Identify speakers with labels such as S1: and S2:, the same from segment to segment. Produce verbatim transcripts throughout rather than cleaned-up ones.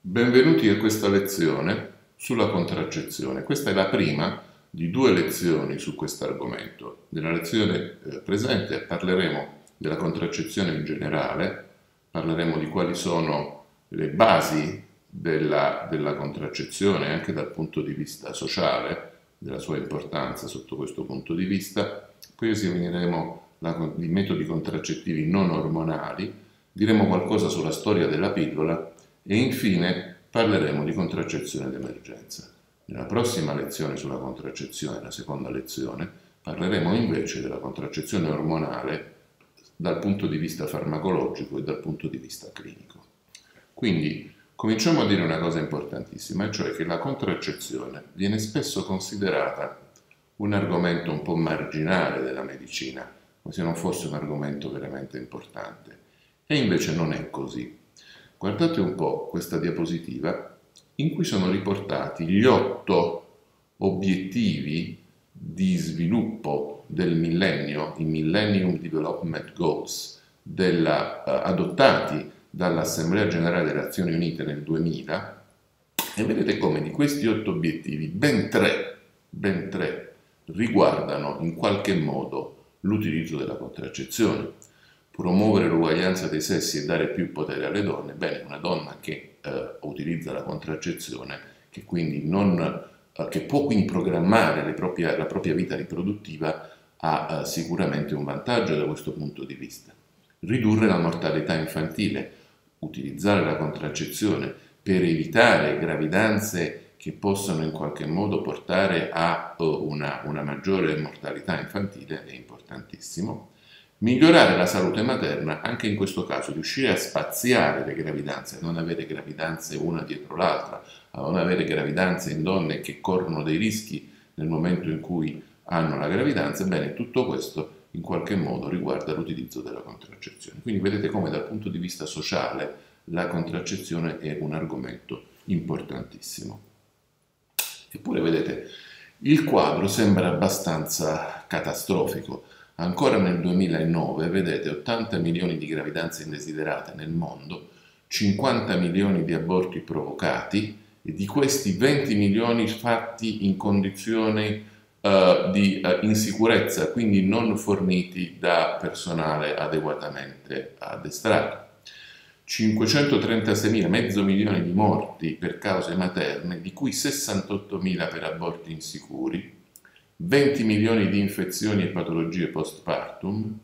S1: Benvenuti a questa lezione sulla contraccezione. Questa è la prima di due lezioni su questo argomento. Nella lezione eh, presente parleremo della contraccezione in generale, parleremo di quali sono le basi della, della contraccezione anche dal punto di vista sociale, della sua importanza sotto questo punto di vista. Poi esamineremo la, i metodi contraccettivi non ormonali, diremo qualcosa sulla storia della pillola e infine parleremo di contraccezione d'emergenza. Nella prossima lezione sulla contraccezione, la seconda lezione, parleremo invece della contraccezione ormonale dal punto di vista farmacologico e dal punto di vista clinico. Quindi cominciamo a dire una cosa importantissima, cioè che la contraccezione viene spesso considerata un argomento un po' marginale della medicina, come se non fosse un argomento veramente importante. E invece non è così. Guardate un po' questa diapositiva in cui sono riportati gli otto obiettivi di sviluppo del millennio, i Millennium Development Goals, della, uh, adottati dall'Assemblea Generale delle Nazioni Unite nel duemila, e vedete come di questi otto obiettivi ben tre, ben tre riguardano in qualche modo l'utilizzo della contraccezione. Promuovere l'uguaglianza dei sessi e dare più potere alle donne. Bene, una donna che eh, utilizza la contraccezione, che, quindi non, eh, che può quindi programmare le proprie, la propria vita riproduttiva, ha eh, sicuramente un vantaggio da questo punto di vista. Ridurre la mortalità infantile, utilizzare la contraccezione per evitare gravidanze che possano in qualche modo portare a uh, una, una maggiore mortalità infantile è importantissimo. Migliorare la salute materna, anche in questo caso riuscire a spaziare le gravidanze, a non avere gravidanze una dietro l'altra, a non avere gravidanze in donne che corrono dei rischi nel momento in cui hanno la gravidanza. Bene, tutto questo in qualche modo riguarda l'utilizzo della contraccezione. Quindi vedete come dal punto di vista sociale la contraccezione è un argomento importantissimo. Eppure vedete, il quadro sembra abbastanza catastrofico. Ancora nel duemilanove, vedete, ottanta milioni di gravidanze indesiderate nel mondo, cinquanta milioni di aborti provocati e di questi venti milioni fatti in condizioni uh, di uh, insicurezza, quindi non forniti da personale adeguatamente addestrato. cinquecentotrentasei mila, mezzo milione di morti per cause materne, di cui sessantottomila per aborti insicuri, venti milioni di infezioni e patologie postpartum,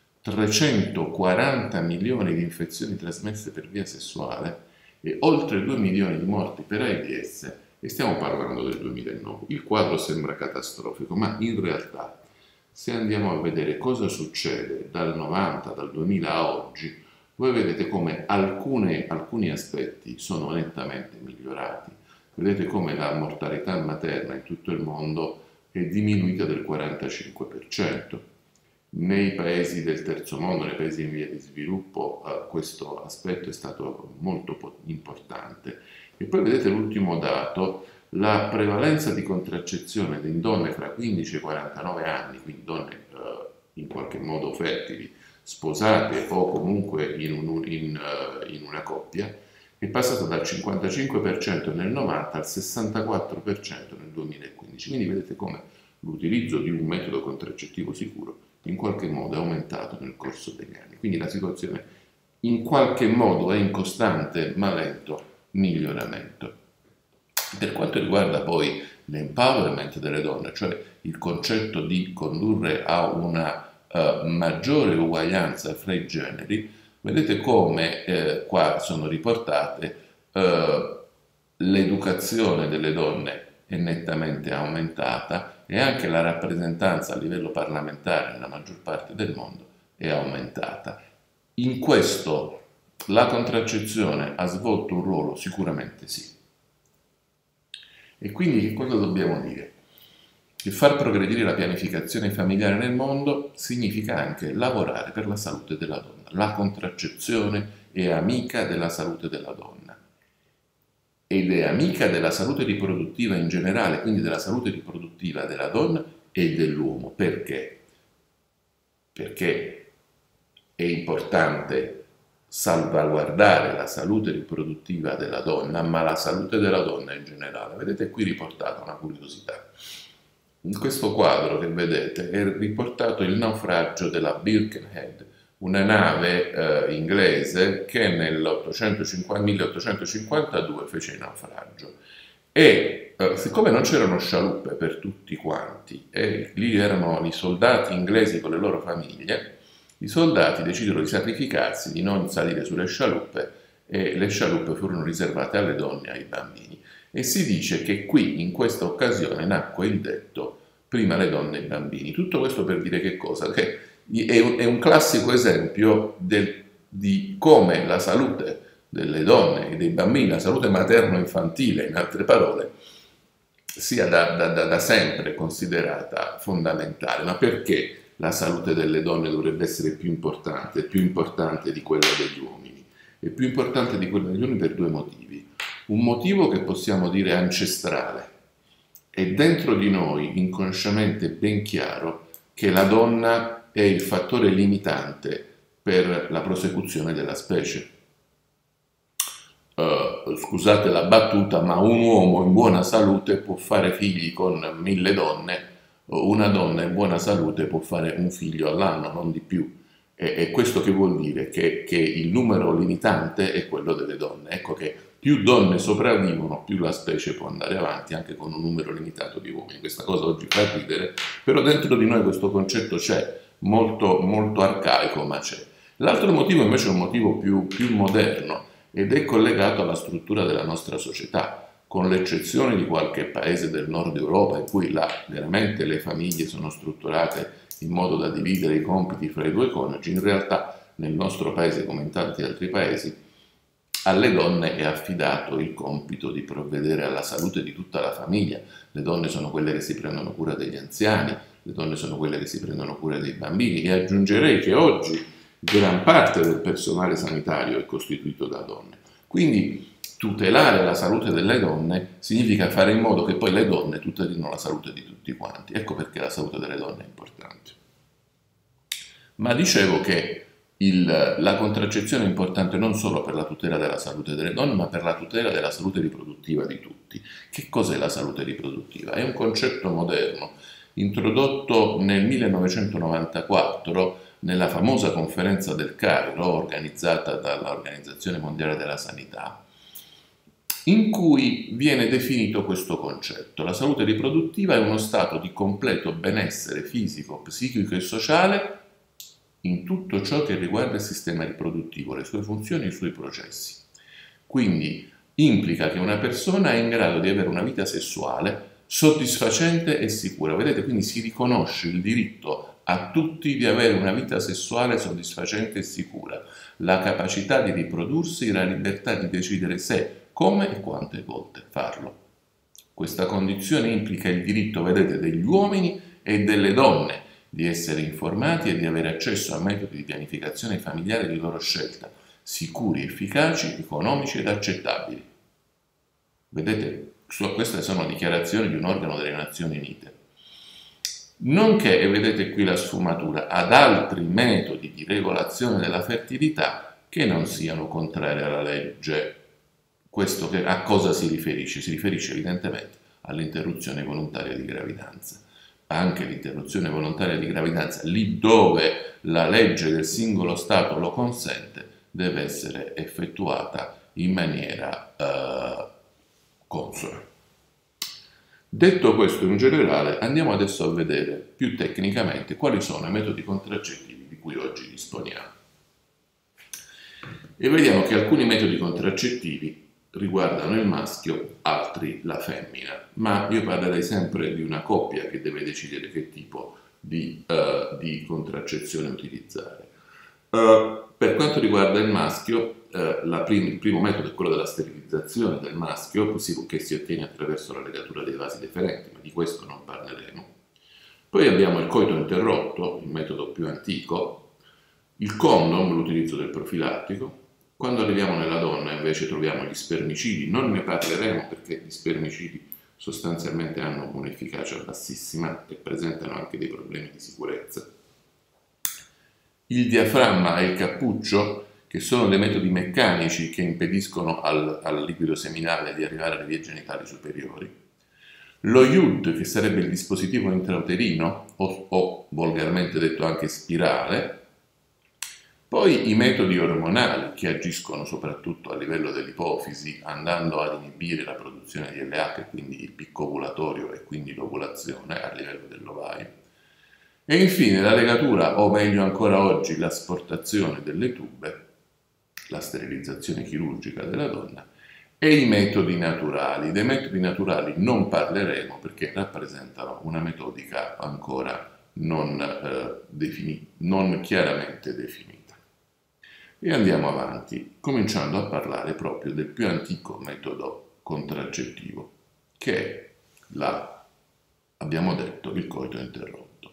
S1: trecentoquaranta milioni di infezioni trasmesse per via sessuale e oltre due milioni di morti per AIDS, e stiamo parlando del duemilanove. Il quadro sembra catastrofico, ma in realtà, se andiamo a vedere cosa succede dal novanta, dal duemila a oggi, voi vedete come alcune, alcuni aspetti sono nettamente migliorati. Vedete come la mortalità materna in tutto il mondo è diminuita del quarantacinque per cento. Nei paesi del terzo mondo, nei paesi in via di sviluppo, eh, questo aspetto è stato molto importante. E poi vedete l'ultimo dato, la prevalenza di contraccezione in donne fra quindici e quarantanove anni, quindi donne eh, in qualche modo fertili, sposate o comunque in, un, in, uh, in una coppia, è passata dal cinquantacinque per cento nel novanta al sessantaquattro per cento nel duemilaquindici. Quindi vedete come l'utilizzo di un metodo contraccettivo sicuro in qualche modo è aumentato nel corso degli anni. Quindi la situazione in qualche modo è in costante ma lento miglioramento. Per quanto riguarda poi l'empowerment delle donne, cioè il concetto di condurre a una uh, maggiore uguaglianza fra i generi, vedete come eh, qua sono riportate eh, l'educazione delle donne è nettamente aumentata e anche la rappresentanza a livello parlamentare nella maggior parte del mondo è aumentata. In questo la contraccezione ha svolto un ruolo? Sicuramente sì. E quindi che cosa dobbiamo dire? Che far progredire la pianificazione familiare nel mondo significa anche lavorare per la salute della donna. La contraccezione è amica della salute della donna ed è amica della salute riproduttiva in generale, quindi della salute riproduttiva della donna e dell'uomo. Perché? Perché è importante salvaguardare la salute riproduttiva della donna, ma la salute della donna in generale. Vedete qui riportata una curiosità. In questo quadro che vedete è riportato il naufragio della Birkenhead, una nave eh, inglese che nel milleottocentocinquantadue fece il naufragio. E eh, siccome non c'erano scialuppe per tutti quanti, e lì erano i soldati inglesi con le loro famiglie, i soldati decisero di sacrificarsi, di non salire sulle scialuppe, e le scialuppe furono riservate alle donne e ai bambini. E si dice che qui, in questa occasione, nacque il detto prima le donne e i bambini. Tutto questo per dire che cosa? Che è un, è un classico esempio del, di come la salute delle donne e dei bambini, la salute materno-infantile, in altre parole, sia da, da, da, da sempre considerata fondamentale. Ma perché la salute delle donne dovrebbe essere più importante, più importante di quella degli uomini? È più importante di quella degli uomini per due motivi. Un motivo che possiamo dire ancestrale. È dentro di noi, inconsciamente ben chiaro, che la donna è il fattore limitante per la prosecuzione della specie. Uh, scusate la battuta, ma un uomo in buona salute può fare figli con mille donne, una donna in buona salute può fare un figlio all'anno, non di più. E, e questo che vuol dire? Che, che il numero limitante è quello delle donne. Ecco che più donne sopravvivono, più la specie può andare avanti anche con un numero limitato di uomini. Questa cosa oggi fa ridere, però dentro di noi questo concetto c'è, molto, molto arcaico, ma c'è. L'altro motivo invece è un motivo più, più moderno ed è collegato alla struttura della nostra società, con l'eccezione di qualche paese del nord Europa in cui là veramente le famiglie sono strutturate in modo da dividere i compiti fra i due coniugi. In realtà nel nostro paese, come in tanti altri paesi, alle donne è affidato il compito di provvedere alla salute di tutta la famiglia. Le donne sono quelle che si prendono cura degli anziani, le donne sono quelle che si prendono cura dei bambini, e aggiungerei che oggi gran parte del personale sanitario è costituito da donne. Quindi tutelare la salute delle donne significa fare in modo che poi le donne tutelino la salute di tutti quanti. Ecco perché la salute delle donne è importante. Ma dicevo che Il, la contraccezione è importante non solo per la tutela della salute delle donne, ma per la tutela della salute riproduttiva di tutti. Che cos'è la salute riproduttiva? È un concetto moderno, introdotto nel millenovecentonovantaquattro nella famosa conferenza del Cairo, organizzata dall'Organizzazione Mondiale della Sanità, in cui viene definito questo concetto. La salute riproduttiva è uno stato di completo benessere fisico, psichico e sociale in tutto ciò che riguarda il sistema riproduttivo, le sue funzioni e i suoi processi. Quindi implica che una persona è in grado di avere una vita sessuale soddisfacente e sicura. Vedete, quindi si riconosce il diritto a tutti di avere una vita sessuale soddisfacente e sicura, la capacità di riprodursi, la libertà di decidere se, come e quante volte farlo. Questa condizione implica il diritto, vedete, degli uomini e delle donne di essere informati e di avere accesso a metodi di pianificazione familiare di loro scelta, sicuri, efficaci, economici ed accettabili. Vedete, queste sono dichiarazioni di un organo delle Nazioni Unite. Nonché, e vedete qui la sfumatura, ad altri metodi di regolazione della fertilità che non siano contrari alla legge. Questo che, a cosa si riferisce? Si riferisce evidentemente all'interruzione volontaria di gravidanza. Anche l'interruzione volontaria di gravidanza, lì dove la legge del singolo Stato lo consente, deve essere effettuata in maniera eh, consona. Detto questo in generale, andiamo adesso a vedere più tecnicamente quali sono i metodi contraccettivi di cui oggi disponiamo. E vediamo che alcuni metodi contraccettivi riguardano il maschio, altri la femmina, ma io parlerei sempre di una coppia che deve decidere che tipo di, uh, di contraccezione utilizzare. Uh, per quanto riguarda il maschio, uh, la prim- il primo metodo è quello della sterilizzazione del maschio, che si ottiene attraverso la legatura dei vasi deferenti, ma di questo non parleremo. Poi abbiamo il coito interrotto, il metodo più antico, il condom, l'utilizzo del profilattico. Quando arriviamo nella donna invece troviamo gli spermicidi, non ne parleremo perché gli spermicidi sostanzialmente hanno un'efficacia bassissima e presentano anche dei problemi di sicurezza. Il diaframma e il cappuccio, che sono dei metodi meccanici che impediscono al, al liquido seminale di arrivare alle vie genitali superiori, lo I U D, che sarebbe il dispositivo intrauterino, o, o volgarmente detto anche spirale, poi i metodi ormonali che agiscono soprattutto a livello dell'ipofisi, andando ad inibire la produzione di L H, quindi il picco ovulatorio e quindi l'ovulazione a livello dell'ovaio. E infine la legatura, o meglio ancora oggi l'asportazione delle tube, la sterilizzazione chirurgica della donna, e i metodi naturali. Dei metodi naturali non parleremo perché rappresentano una metodica ancora non, eh, defini- non chiaramente definita. E andiamo avanti, cominciando a parlare proprio del più antico metodo contraccettivo, che è, la, abbiamo detto, il coito interrotto.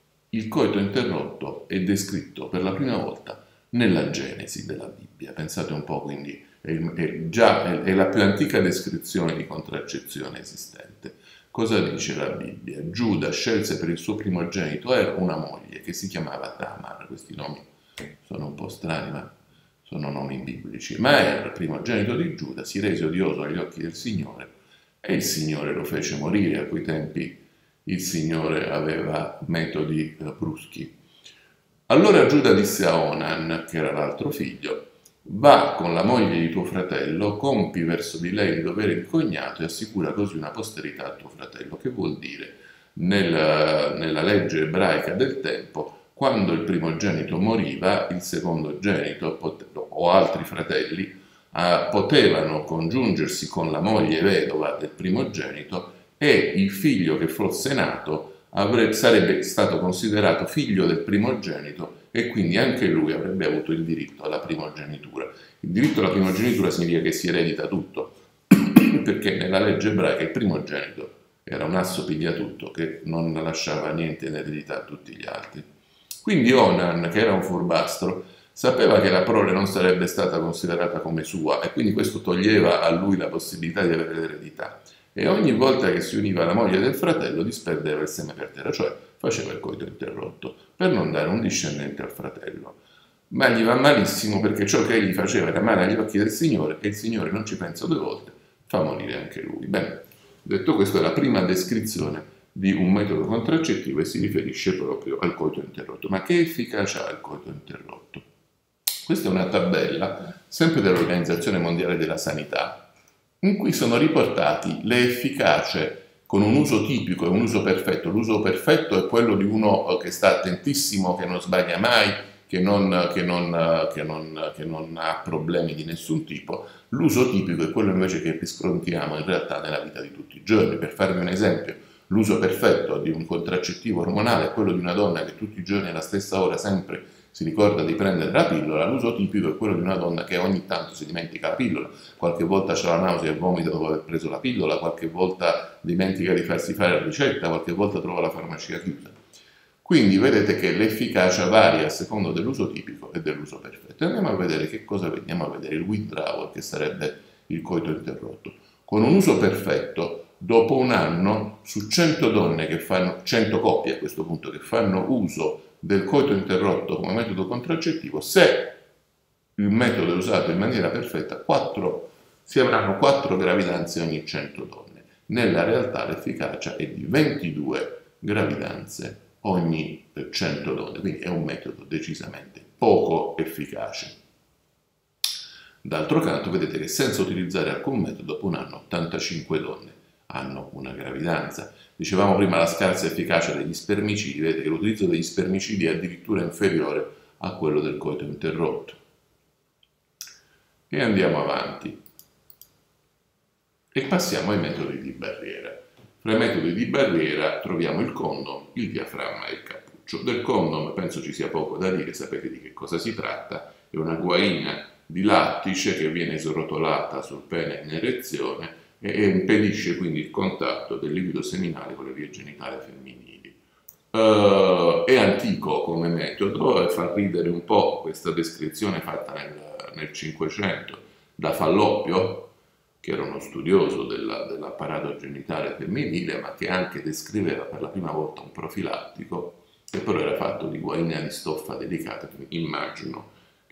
S1: Il coito interrotto è descritto per la prima volta nella Genesi della Bibbia. Pensate un po', quindi è, è già è, è la più antica descrizione di contraccezione esistente. Cosa dice la Bibbia? Giuda scelse per il suo primogenito Er una moglie che si chiamava Tamar. Questi nomi sono un po' strani, ma sono nomi biblici. Ma Er, primogenito di Giuda, si rese odioso agli occhi del Signore e il Signore lo fece morire. A quei tempi il Signore aveva metodi eh, bruschi. Allora Giuda disse a Onan, che era l'altro figlio: va con la moglie di tuo fratello, compi verso di lei il dovere di cognato e assicura così una posterità a tuo fratello. Che vuol dire? Nella, nella legge ebraica del tempo, quando il primogenito moriva, il secondogenito o altri fratelli eh, potevano congiungersi con la moglie vedova del primogenito e il figlio che fosse nato avrebbe, sarebbe stato considerato figlio del primogenito e quindi anche lui avrebbe avuto il diritto alla primogenitura. Il diritto alla primogenitura significa che si eredita tutto, perché nella legge ebraica il primogenito era un asso pigliatutto che non lasciava niente in eredità a tutti gli altri. Quindi Onan, che era un furbastro, sapeva che la prole non sarebbe stata considerata come sua e quindi questo toglieva a lui la possibilità di avere l'eredità. E ogni volta che si univa alla moglie del fratello disperdeva il seme per terra, cioè faceva il coito interrotto, per non dare un discendente al fratello. Ma gli va malissimo perché ciò che egli faceva era male agli occhi del Signore e il Signore non ci pensa due volte, fa morire anche lui. Bene, detto questo è la prima descrizione di un metodo contraccettivo e si riferisce proprio al coito interrotto. Ma che efficacia ha il coito interrotto? Questa è una tabella, sempre dell'Organizzazione Mondiale della Sanità, in cui sono riportati le efficacie con un uso tipico e un uso perfetto. L'uso perfetto è quello di uno che sta attentissimo, che non sbaglia mai, che non, che non, che non, che non ha problemi di nessun tipo. L'uso tipico è quello invece che riscontriamo in realtà nella vita di tutti i giorni. Per farvi un esempio, l'uso perfetto di un contraccettivo ormonale è quello di una donna che tutti i giorni alla stessa ora sempre si ricorda di prendere la pillola. L'uso tipico è quello di una donna che ogni tanto si dimentica la pillola, qualche volta c'è la nausea e vomita dopo aver preso la pillola, qualche volta dimentica di farsi fare la ricetta, qualche volta trova la farmacia chiusa. Quindi vedete che l'efficacia varia a seconda dell'uso tipico e dell'uso perfetto. E andiamo a vedere che cosa vediamo a vedere il withdrawal, che sarebbe il coito interrotto. Con un uso perfetto, dopo un anno, su cento donne che fanno, cento coppie a questo punto, che fanno uso del coito interrotto come metodo contraccettivo, se il metodo è usato in maniera perfetta, quattro, si avranno quattro gravidanze ogni cento donne. Nella realtà l'efficacia è di ventidue gravidanze ogni cento donne, quindi è un metodo decisamente poco efficace. D'altro canto vedete che senza utilizzare alcun metodo, dopo un anno ottantacinque donne hanno una gravidanza. Dicevamo prima la scarsa efficacia degli spermicidi, vedete che l'utilizzo degli spermicidi è addirittura inferiore a quello del coito interrotto. E andiamo avanti. E passiamo ai metodi di barriera. Fra i metodi di barriera troviamo il condom, il diaframma e il cappuccio. Del condom penso ci sia poco da dire, sapete di che cosa si tratta. È una guaina di lattice che viene srotolata sul pene in erezione e impedisce quindi il contatto del liquido seminale con le vie genitali femminili. Uh, è antico come metodo e fa ridere un po' questa descrizione fatta nel, nel Cinquecento da Falloppio, che era uno studioso della, dell'apparato genitale femminile, ma che anche descriveva per la prima volta un profilattico, che però era fatto di guaina di stoffa delicata, che immagino che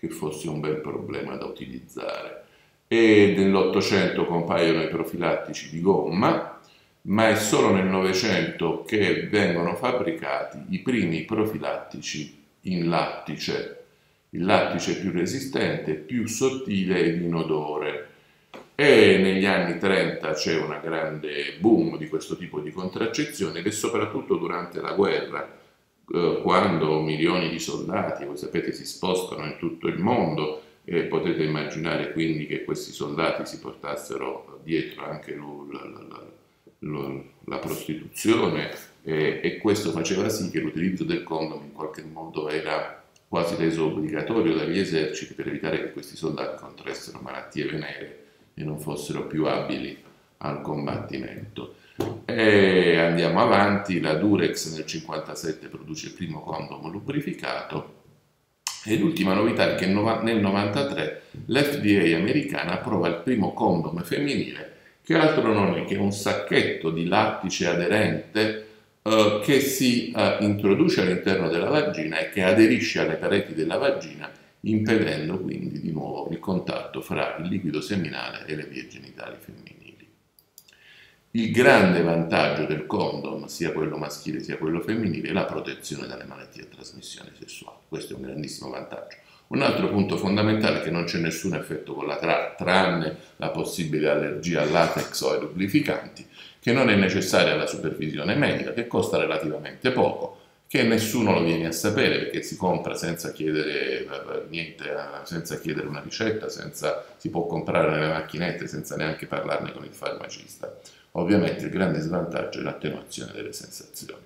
S1: che fosse un bel problema da utilizzare. E nell'Ottocento compaiono i profilattici di gomma, ma è solo nel Novecento che vengono fabbricati i primi profilattici in lattice, il lattice più resistente, più sottile ed inodore. E negli anni trenta c'è una grande boom di questo tipo di contraccezione ed è soprattutto durante la guerra, eh, quando milioni di soldati, voi sapete, si spostano in tutto il mondo e potete immaginare quindi che questi soldati si portassero dietro anche lo, la, la, la, la prostituzione e, e questo faceva sì che l'utilizzo del condom in qualche modo era quasi reso obbligatorio dagli eserciti per evitare che questi soldati contraessero malattie venere e non fossero più abili al combattimento. E andiamo avanti, la Durex nel cinquantasette produce il primo condom lubrificato e l'ultima novità è che nel novantatré l'F D A americana approva il primo condom femminile, che altro non è che un sacchetto di lattice aderente eh, che si eh, introduce all'interno della vagina e che aderisce alle pareti della vagina, impedendo quindi di nuovo il contatto fra il liquido seminale e le vie genitali femminili. Il grande vantaggio del condom, sia quello maschile sia quello femminile, è la protezione dalle malattie a trasmissione sessuale. Questo è un grandissimo vantaggio. Un altro punto fondamentale è che non c'è nessun effetto collaterale, tranne la possibile allergia al latex o ai lubrificanti, che non è necessaria la supervisione medica, che costa relativamente poco, che nessuno lo viene a sapere perché si compra senza chiedere niente, senza chiedere una ricetta, senza, si può comprare nelle macchinette senza neanche parlarne con il farmacista. Ovviamente il grande svantaggio è l'attenuazione delle sensazioni.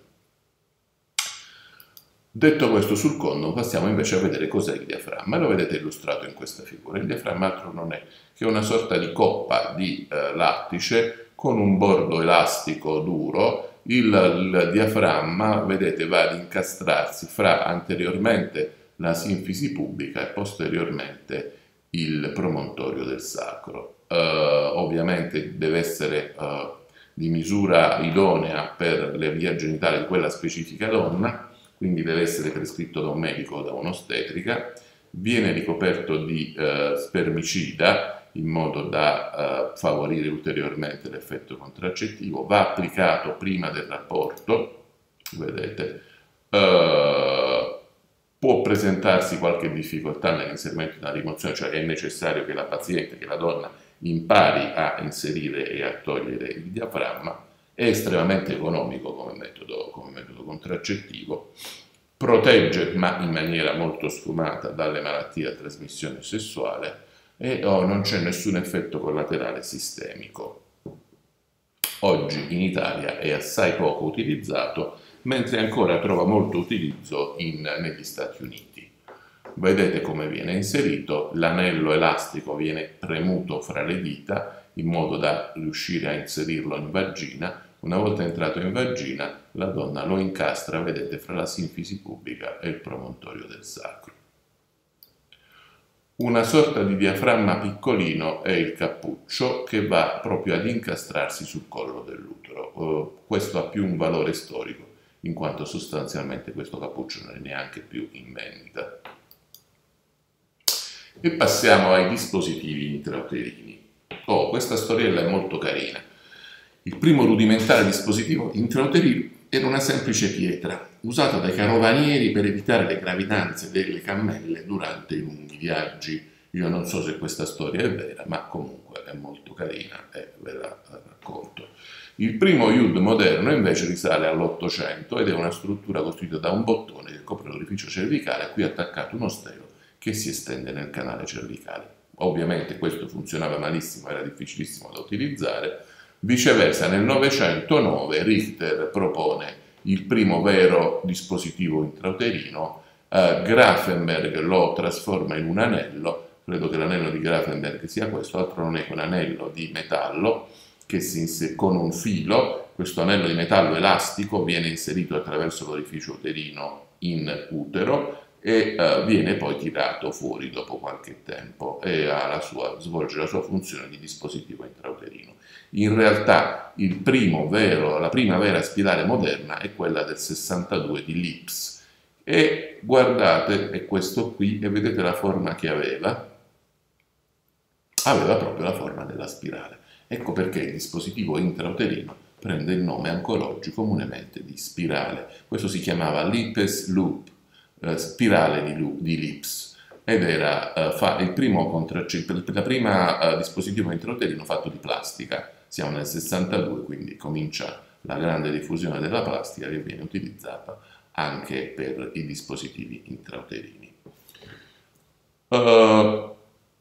S1: Detto questo sul condom, passiamo invece a vedere cos'è il diaframma. Lo vedete illustrato in questa figura. Il diaframma altro non è che una sorta di coppa di eh, lattice con un bordo elastico duro. Il, il diaframma, vedete, va ad incastrarsi fra anteriormente la sinfisi pubica e posteriormente il promontorio del sacro. Uh, ovviamente deve essere uh, di misura idonea per le vie genitali di quella specifica donna, quindi deve essere prescritto da un medico o da un'ostetrica, viene ricoperto di uh, spermicida in modo da uh, favorire ulteriormente l'effetto contraccettivo, va applicato prima del rapporto, vedete, uh, può presentarsi qualche difficoltà nell'inserimento della rimozione, cioè è necessario che la paziente, che la donna impari a inserire e a togliere il diaframma, è estremamente economico come metodo, come metodo contraccettivo, protegge ma in maniera molto sfumata dalle malattie a trasmissione sessuale e oh, non c'è nessun effetto collaterale sistemico. Oggi in Italia è assai poco utilizzato, mentre ancora trova molto utilizzo in, negli Stati Uniti. Vedete come viene inserito, l'anello elastico viene premuto fra le dita in modo da riuscire a inserirlo in vagina. Una volta entrato in vagina, la donna lo incastra, vedete, fra la sinfisi pubica e il promontorio del sacro. Una sorta di diaframma piccolino è il cappuccio che va proprio ad incastrarsi sul collo dell'utero. Questo ha più un valore storico, in quanto sostanzialmente questo cappuccio non è neanche più in vendita. E passiamo ai dispositivi intrauterini. Oh, questa storiella è molto carina. Il primo rudimentale dispositivo intrauterino era una semplice pietra, usata dai carovanieri per evitare le gravidanze delle cammelle durante i lunghi viaggi. Io non so se questa storia è vera, ma comunque è molto carina e ve la racconto. Il primo I U D moderno invece risale all'Ottocento ed è una struttura costituita da un bottone che copre l'orificio cervicale a cui è attaccato uno stelo che si estende nel canale cervicale. Ovviamente questo funzionava malissimo, era difficilissimo da utilizzare. Viceversa, nel Novecentonove Richter propone il primo vero dispositivo intrauterino, eh, Grafenberg lo trasforma in un anello, credo che l'anello di Grafenberg sia questo, altro non è che un anello di metallo che si inser- con un filo, questo anello di metallo elastico viene inserito attraverso l'orificio uterino in utero e uh, viene poi tirato fuori dopo qualche tempo e ha la sua, svolge la sua funzione di dispositivo intrauterino. In realtà il primo vero, la prima vera spirale moderna è quella del sessantadue di Lips, E guardate, è questo qui, e vedete la forma che aveva? Aveva proprio la forma della spirale. Ecco perché il dispositivo intrauterino prende il nome ancora oggi comunemente di spirale. Questo si chiamava Lippes Loop, eh, spirale di, di Lips, ed era eh, fa, il primo contraccettivo, la prima eh, dispositivo intrauterino fatto di plastica. Siamo nel sessantadue, quindi comincia la grande diffusione della plastica che viene utilizzata anche per i dispositivi intrauterini. Uh,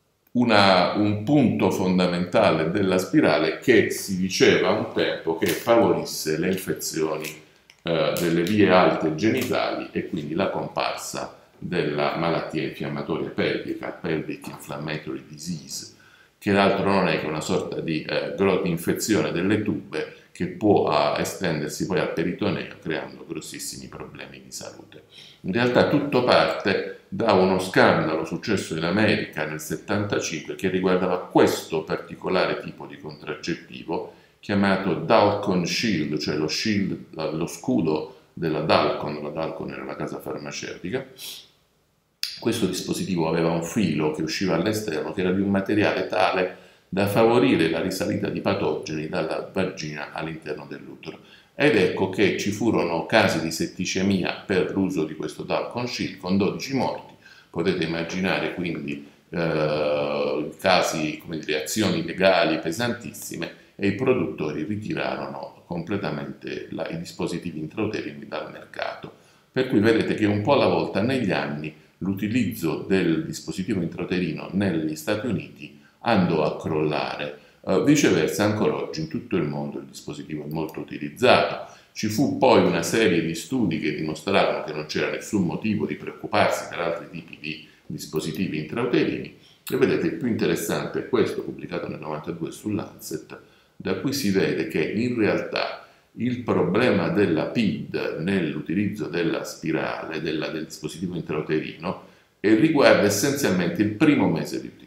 S1: Una, un punto fondamentale della spirale che si diceva un tempo che favorisse le infezioni eh, delle vie alte genitali e quindi la comparsa della malattia infiammatoria pelvica, pelvic inflammatory disease, che altro non è che una sorta di eh, infezione delle tube che può uh, estendersi poi al peritoneo creando grossissimi problemi di salute. In realtà tutto parte da uno scandalo successo in America nel settantacinque che riguardava questo particolare tipo di contraccettivo chiamato Dalkon Shield, cioè lo shield, lo scudo della Dalkon, la Dalkon era la casa farmaceutica. Questo dispositivo aveva un filo che usciva all'esterno che era di un materiale tale da favorire la risalita di patogeni dalla vagina all'interno dell'utero. Ed ecco che ci furono casi di setticemia per l'uso di questo Dalkon Shield con dodici morti. Potete immaginare quindi eh, casi, come dire, azioni legali pesantissime, e i produttori ritirarono completamente la, i dispositivi intrauterini dal mercato. Per cui vedete che un po' alla volta negli anni l'utilizzo del dispositivo intrauterino negli Stati Uniti andò a crollare. Uh, viceversa, ancora oggi in tutto il mondo il dispositivo è molto utilizzato. Ci fu poi una serie di studi che dimostrarono che non c'era nessun motivo di preoccuparsi per altri tipi di dispositivi intrauterini. E vedete, il più interessante è questo, pubblicato nel novantadue su Lancet, da cui si vede che in realtà il problema della P I D nell'utilizzo della spirale, della, del dispositivo intrauterino, e riguarda essenzialmente il primo mese di utilizzo.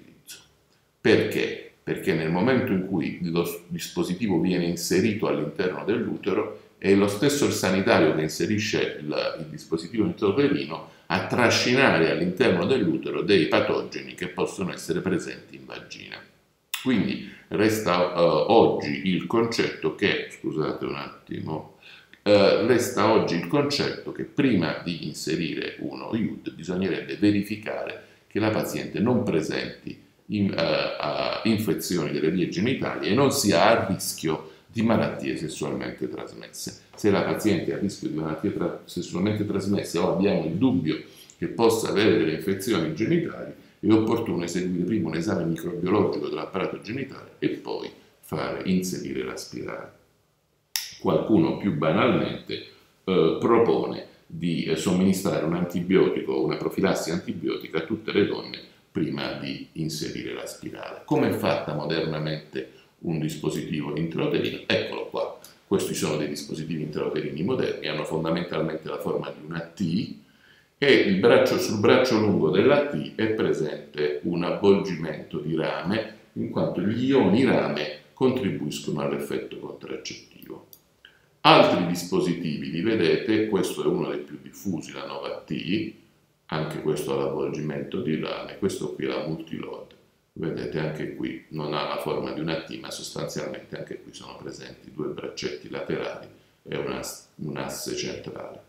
S1: Perché? Perché nel momento in cui lo dispositivo viene inserito all'interno dell'utero è lo stesso il sanitario che inserisce il, il dispositivo intrauterino a trascinare all'interno dell'utero dei patogeni che possono essere presenti in vagina. Quindi resta uh, oggi il concetto che, scusate un attimo, uh, resta oggi il concetto che prima di inserire uno I U D bisognerebbe verificare che la paziente non presenti In, uh, uh, infezioni delle vie genitali e non sia a rischio di malattie sessualmente trasmesse. Se la paziente è a rischio di malattie tra sessualmente trasmesse o abbiamo il dubbio che possa avere delle infezioni genitali, è opportuno eseguire prima un esame microbiologico dell'apparato genitale e poi fare inserire la spirale. Qualcuno più banalmente uh, propone di uh, somministrare un antibiotico, una profilassi antibiotica a tutte le donne prima di inserire la spirale. Come è fatta modernamente un dispositivo intrauterino? Eccolo qua. Questi sono dei dispositivi intrauterini moderni, hanno fondamentalmente la forma di una T e il braccio, sul braccio lungo della T è presente un avvolgimento di rame, in quanto gli ioni rame contribuiscono all'effetto contraccettivo. Altri dispositivi, li vedete, questo è uno dei più diffusi, la Nova T, anche questo ha l'avvolgimento di rame, questo qui è la Multilod, vedete anche qui non ha la forma di una T, ma sostanzialmente anche qui sono presenti due braccetti laterali e un, as un asse centrale.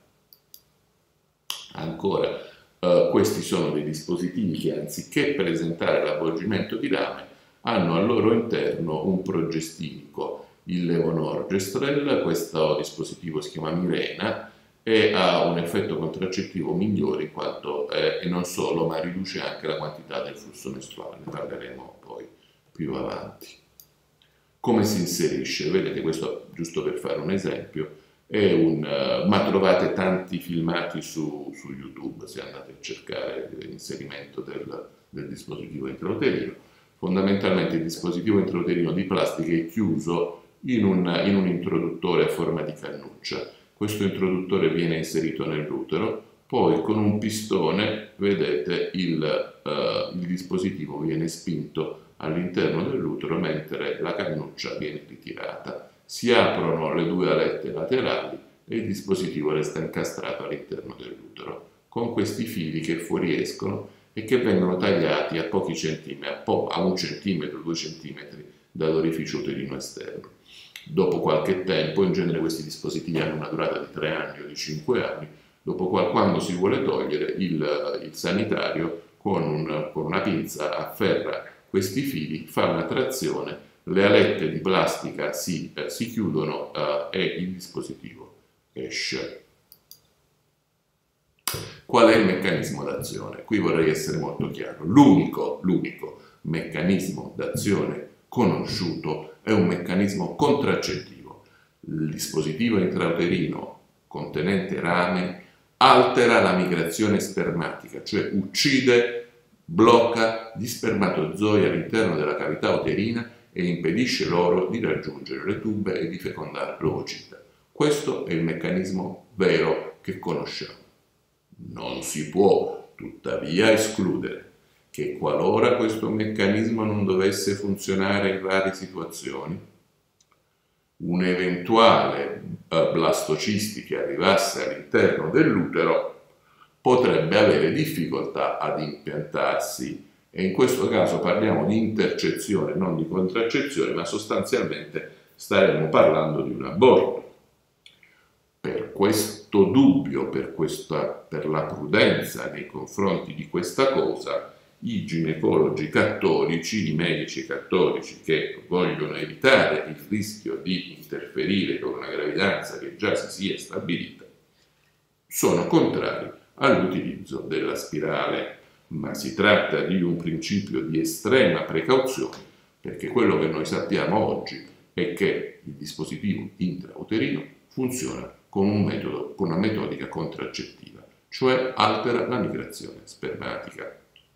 S1: Ancora, eh, questi sono dei dispositivi che anziché presentare l'avvolgimento di rame hanno al loro interno un progestinico, il levonorgestrel. Questo dispositivo si chiama Mirena e ha un effetto contraccettivo migliore in quanto eh, e non solo, ma riduce anche la quantità del flusso mestruale, ne parleremo poi più avanti. Come si inserisce? Vedete, questo giusto per fare un esempio, è un, uh, ma trovate tanti filmati su, su YouTube se andate a cercare l'inserimento del, del dispositivo intrauterino. Fondamentalmente il dispositivo intrauterino di plastica è chiuso in un, in un introduttore a forma di cannuccia. Questo introduttore viene inserito nell'utero, poi con un pistone, vedete, il, uh, il dispositivo viene spinto all'interno dell'utero mentre la cannuccia viene ritirata. Si aprono le due alette laterali e il dispositivo resta incastrato all'interno dell'utero. con questi fili che fuoriescono e che vengono tagliati a pochi centimetri, a, po a un centimetro, due centimetri dall'orificio uterino esterno. Dopo qualche tempo, in genere questi dispositivi hanno una durata di tre anni o di cinque anni, dopo quando si vuole togliere, il, il sanitario con, un, con una pinza afferra questi fili, fa una trazione, le alette di plastica si, eh, si chiudono eh, e il dispositivo esce. Qual è il meccanismo d'azione? Qui vorrei essere molto chiaro. L'unico, l'unico meccanismo d'azione conosciuto è un meccanismo contraccettivo. Il dispositivo intrauterino contenente rame altera la migrazione spermatica, cioè uccide, blocca gli spermatozoi all'interno della cavità uterina e impedisce loro di raggiungere le tube e di fecondare l'ovocita. Questo è il meccanismo vero che conosciamo. Non si può tuttavia escludere che qualora questo meccanismo non dovesse funzionare in varie situazioni, un'eventuale blastocisti che arrivasse all'interno dell'utero potrebbe avere difficoltà ad impiantarsi, e in questo caso parliamo di intercezione, non di contraccezione, ma sostanzialmente staremo parlando di un aborto. Per questo dubbio, per, questa, per la prudenza nei confronti di questa cosa, i ginecologi cattolici, i medici cattolici che vogliono evitare il rischio di interferire con una gravidanza che già si sia stabilita, sono contrari all'utilizzo della spirale, ma si tratta di un principio di estrema precauzione, perché quello che noi sappiamo oggi è che il dispositivo intrauterino funziona con un metodo, con una metodica contraccettiva, cioè altera la migrazione spermatica.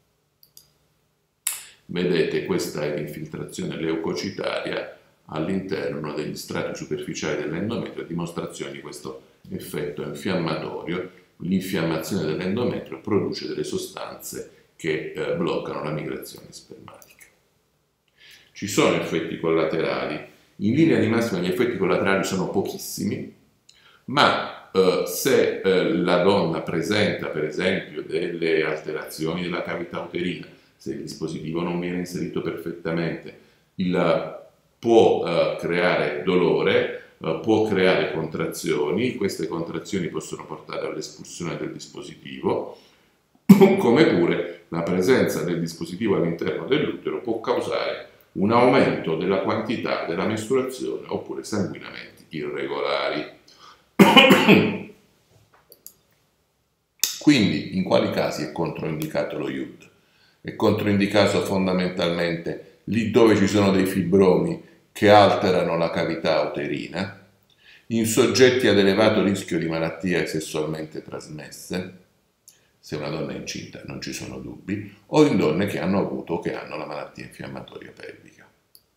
S1: Vedete, questa è l'infiltrazione leucocitaria all'interno degli strati superficiali dell'endometrio, a dimostrazione di questo effetto infiammatorio. L'infiammazione dell'endometrio produce delle sostanze che eh, bloccano la migrazione spermatica. Ci sono effetti collaterali. In linea di massima gli effetti collaterali sono pochissimi, ma eh, se eh, la donna presenta per esempio delle alterazioni della cavità uterina, se il dispositivo non viene inserito perfettamente, il, può eh, creare dolore, eh, può creare contrazioni, queste contrazioni possono portare all'espulsione del dispositivo, come pure la presenza del dispositivo all'interno dell'utero può causare un aumento della quantità della mestruazione oppure sanguinamenti irregolari. Quindi, in quali casi è controindicato lo I U D? È controindicato fondamentalmente lì dove ci sono dei fibromi che alterano la cavità uterina, in soggetti ad elevato rischio di malattie sessualmente trasmesse, se una donna è incinta non ci sono dubbi, o in donne che hanno avuto o che hanno la malattia infiammatoria pelvica.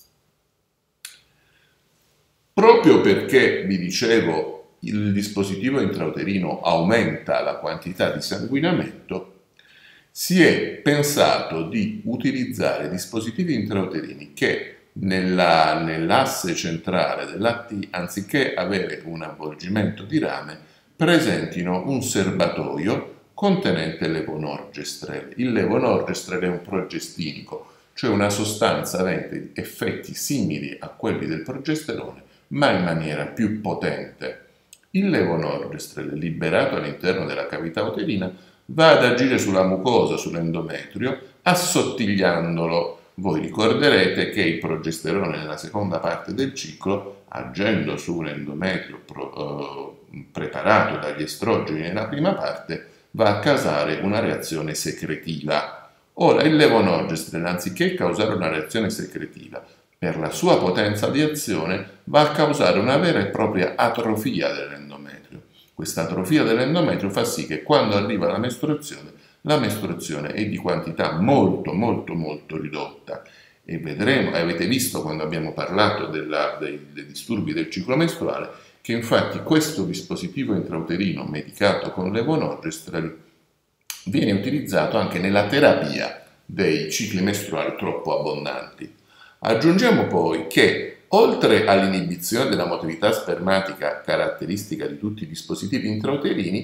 S1: Proprio perché, vi dicevo, il dispositivo intrauterino aumenta la quantità di sanguinamento, si è pensato di utilizzare dispositivi intrauterini che nella, nell'asse centrale dell'A T, anziché avere un avvolgimento di rame, presentino un serbatoio contenente levonorgestrel. Il levonorgestrel è un progestinico, cioè una sostanza avente effetti simili a quelli del progesterone, ma in maniera più potente. Il levonorgestrel, liberato all'interno della cavità uterina, va ad agire sulla mucosa, sull'endometrio, assottigliandolo. Voi ricorderete che il progesterone nella seconda parte del ciclo, agendo su un endometrio pro, eh, preparato dagli estrogeni nella prima parte, va a causare una reazione secretiva. Ora, il levonorgestrel, anziché causare una reazione secretiva, per la sua potenza di azione, va a causare una vera e propria atrofia dell'endometrio. Questa atrofia dell'endometrio fa sì che quando arriva la mestruazione, la mestruazione è di quantità molto molto molto ridotta, e vedremo, avete visto quando abbiamo parlato della, dei, dei disturbi del ciclo mestruale, che infatti questo dispositivo intrauterino medicato con levonorgestrel viene utilizzato anche nella terapia dei cicli mestruali troppo abbondanti. Aggiungiamo poi che, oltre all'inibizione della motilità spermatica caratteristica di tutti i dispositivi intrauterini,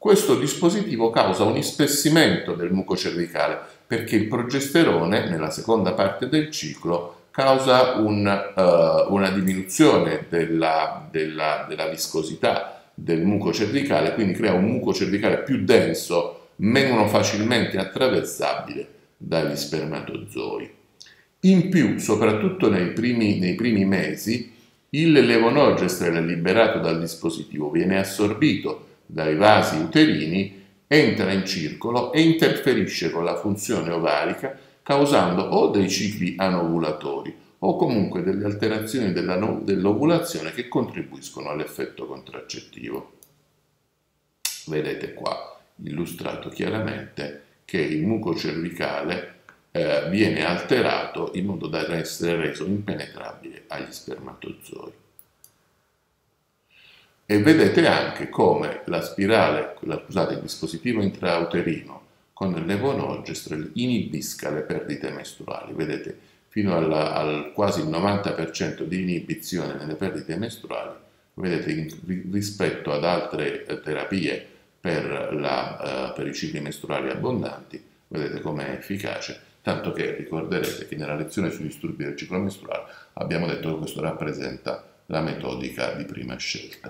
S1: questo dispositivo causa un ispessimento del muco cervicale perché il progesterone, nella seconda parte del ciclo, causa un, uh, una diminuzione della, della, della viscosità del muco cervicale, quindi crea un muco cervicale più denso, meno facilmente attraversabile dagli spermatozoi. In più, soprattutto nei primi, nei primi mesi, il levonorgestrel liberato dal dispositivo viene assorbito dai vasi uterini, entra in circolo e interferisce con la funzione ovarica, causando o dei cicli anovulatori o comunque delle alterazioni dell'ovulazione che contribuiscono all'effetto contraccettivo. Vedete qua illustrato chiaramente che il muco cervicale eh, viene alterato in modo da essere reso impenetrabile agli spermatozoi. E vedete anche come la spirale, la, scusate, il dispositivo intrauterino con il levonorgestrel inibisca le perdite mestruali. Vedete, fino alla, al quasi il novanta per cento di inibizione nelle perdite mestruali, vedete, in, rispetto ad altre eh, terapie per, la, uh, per i cicli mestruali abbondanti, vedete com'è efficace, tanto che ricorderete che nella lezione sui disturbi del ciclo mestruale abbiamo detto che questo rappresenta la metodica di prima scelta.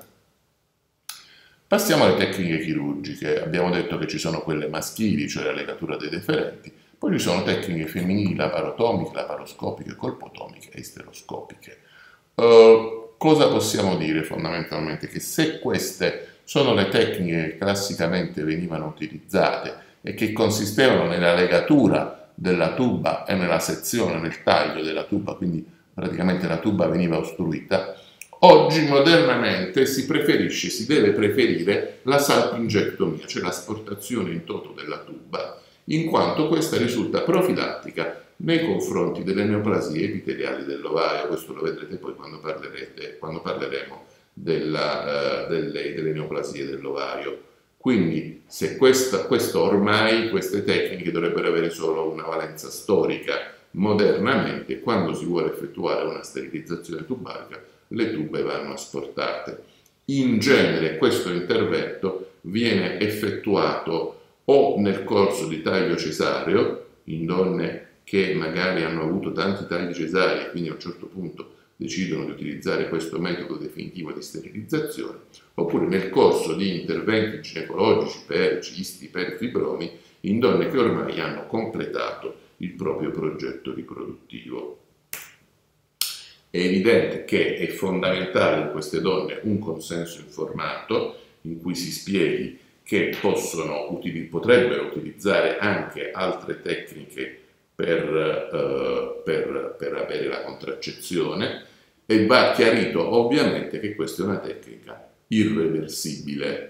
S1: Passiamo alle tecniche chirurgiche. Abbiamo detto che ci sono quelle maschili, cioè la legatura dei deferenti, poi ci sono tecniche femminili, laparotomiche, laparoscopiche, colpotomiche e isteroscopiche. Uh, cosa possiamo dire fondamentalmente? Che se queste sono le tecniche che classicamente venivano utilizzate e che consistevano nella legatura della tuba e nella sezione, nel taglio della tuba, quindi praticamente la tuba veniva ostruita, oggi modernamente si preferisce, si deve preferire la salpingectomia, cioè l'asportazione in toto della tuba, in quanto questa risulta profilattica nei confronti delle neoplasie epiteliali dell'ovario. Questo lo vedrete poi quando, parlerete, quando parleremo della, uh, delle, delle neoplasie dell'ovario. Quindi se questa, questo ormai, queste tecniche dovrebbero avere solo una valenza storica. Modernamente, quando si vuole effettuare una sterilizzazione tubarica, le tube vanno asportate. In genere questo intervento viene effettuato o nel corso di taglio cesareo, in donne che magari hanno avuto tanti tagli cesarei e quindi a un certo punto decidono di utilizzare questo metodo definitivo di sterilizzazione, oppure nel corso di interventi ginecologici per cisti, per fibromi, in donne che ormai hanno completato il proprio progetto riproduttivo. È evidente che è fondamentale in queste donne un consenso informato in cui si spieghi che possono, utili, potrebbero utilizzare anche altre tecniche per, uh, per, per avere la contraccezione, e va chiarito ovviamente che questa è una tecnica irreversibile.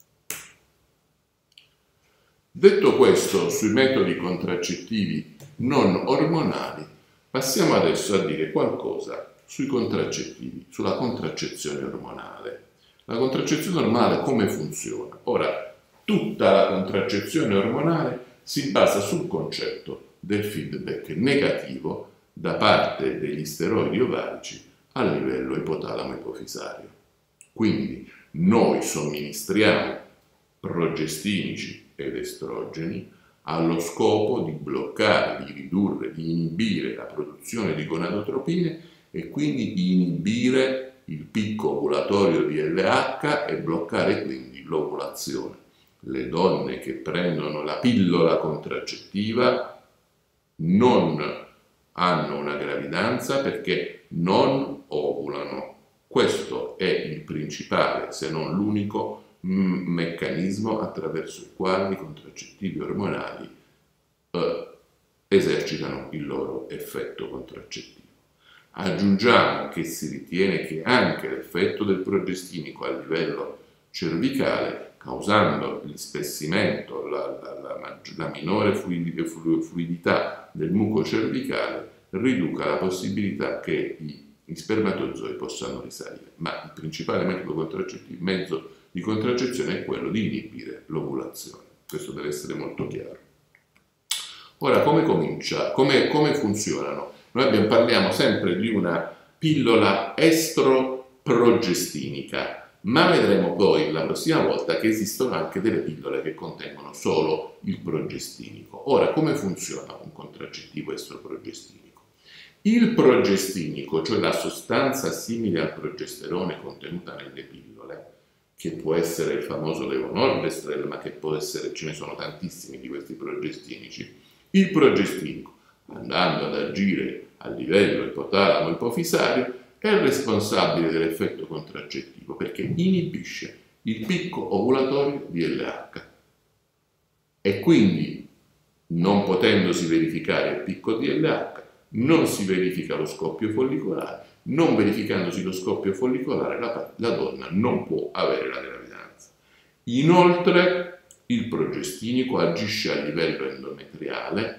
S1: Detto questo sui metodi contraccettivi non ormonali, passiamo adesso a dire qualcosa sui contraccettivi, sulla contraccezione ormonale. La contraccezione ormonale come funziona? Ora, tutta la contraccezione ormonale si basa sul concetto del feedback negativo da parte degli steroidi ovarici a livello ipotalamo-ipofisario. Quindi noi somministriamo progestinici ed estrogeni allo scopo di bloccare, di ridurre, di inibire la produzione di gonadotropine e quindi di inibire il picco ovulatorio di L H e bloccare quindi l'ovulazione. Le donne che prendono la pillola contraccettiva non hanno una gravidanza perché non ovulano. Questo è il principale, se non l'unico, meccanismo attraverso il quale i contraccettivi ormonali eh, esercitano il loro effetto contraccettivo. Aggiungiamo che si ritiene che anche l'effetto del progestinico a livello cervicale, causando l'ispessimento, la, la, la, la minore fluidità del muco cervicale, riduca la possibilità che i, i spermatozoi possano risalire. Ma il principale metodo contraccettivo, mezzo di contraccezione, è quello di inibire l'ovulazione. Questo deve essere molto chiaro. Ora, come comincia? Come, come funzionano? Noi abbiamo, parliamo sempre di una pillola estroprogestinica. ma vedremo poi la prossima volta che esistono anche delle pillole che contengono solo il progestinico. Ora, come funziona un contraccettivo estroprogestinico? Il progestinico, cioè la sostanza simile al progesterone contenuta nelle pillole, che può essere il famoso levonorgestrel, ma che può essere, ce ne sono tantissimi di questi progestinici, il progestinico, andando ad agire a livello ipotalamo ipofisario, è responsabile dell'effetto contraccettivo perché inibisce il picco ovulatorio di L H e quindi, non potendosi verificare il picco di L H, non si verifica lo scoppio follicolare, non verificandosi lo scoppio follicolare la, la donna non può avere la gravidanza. Inoltre il progestinico agisce a livello endometriale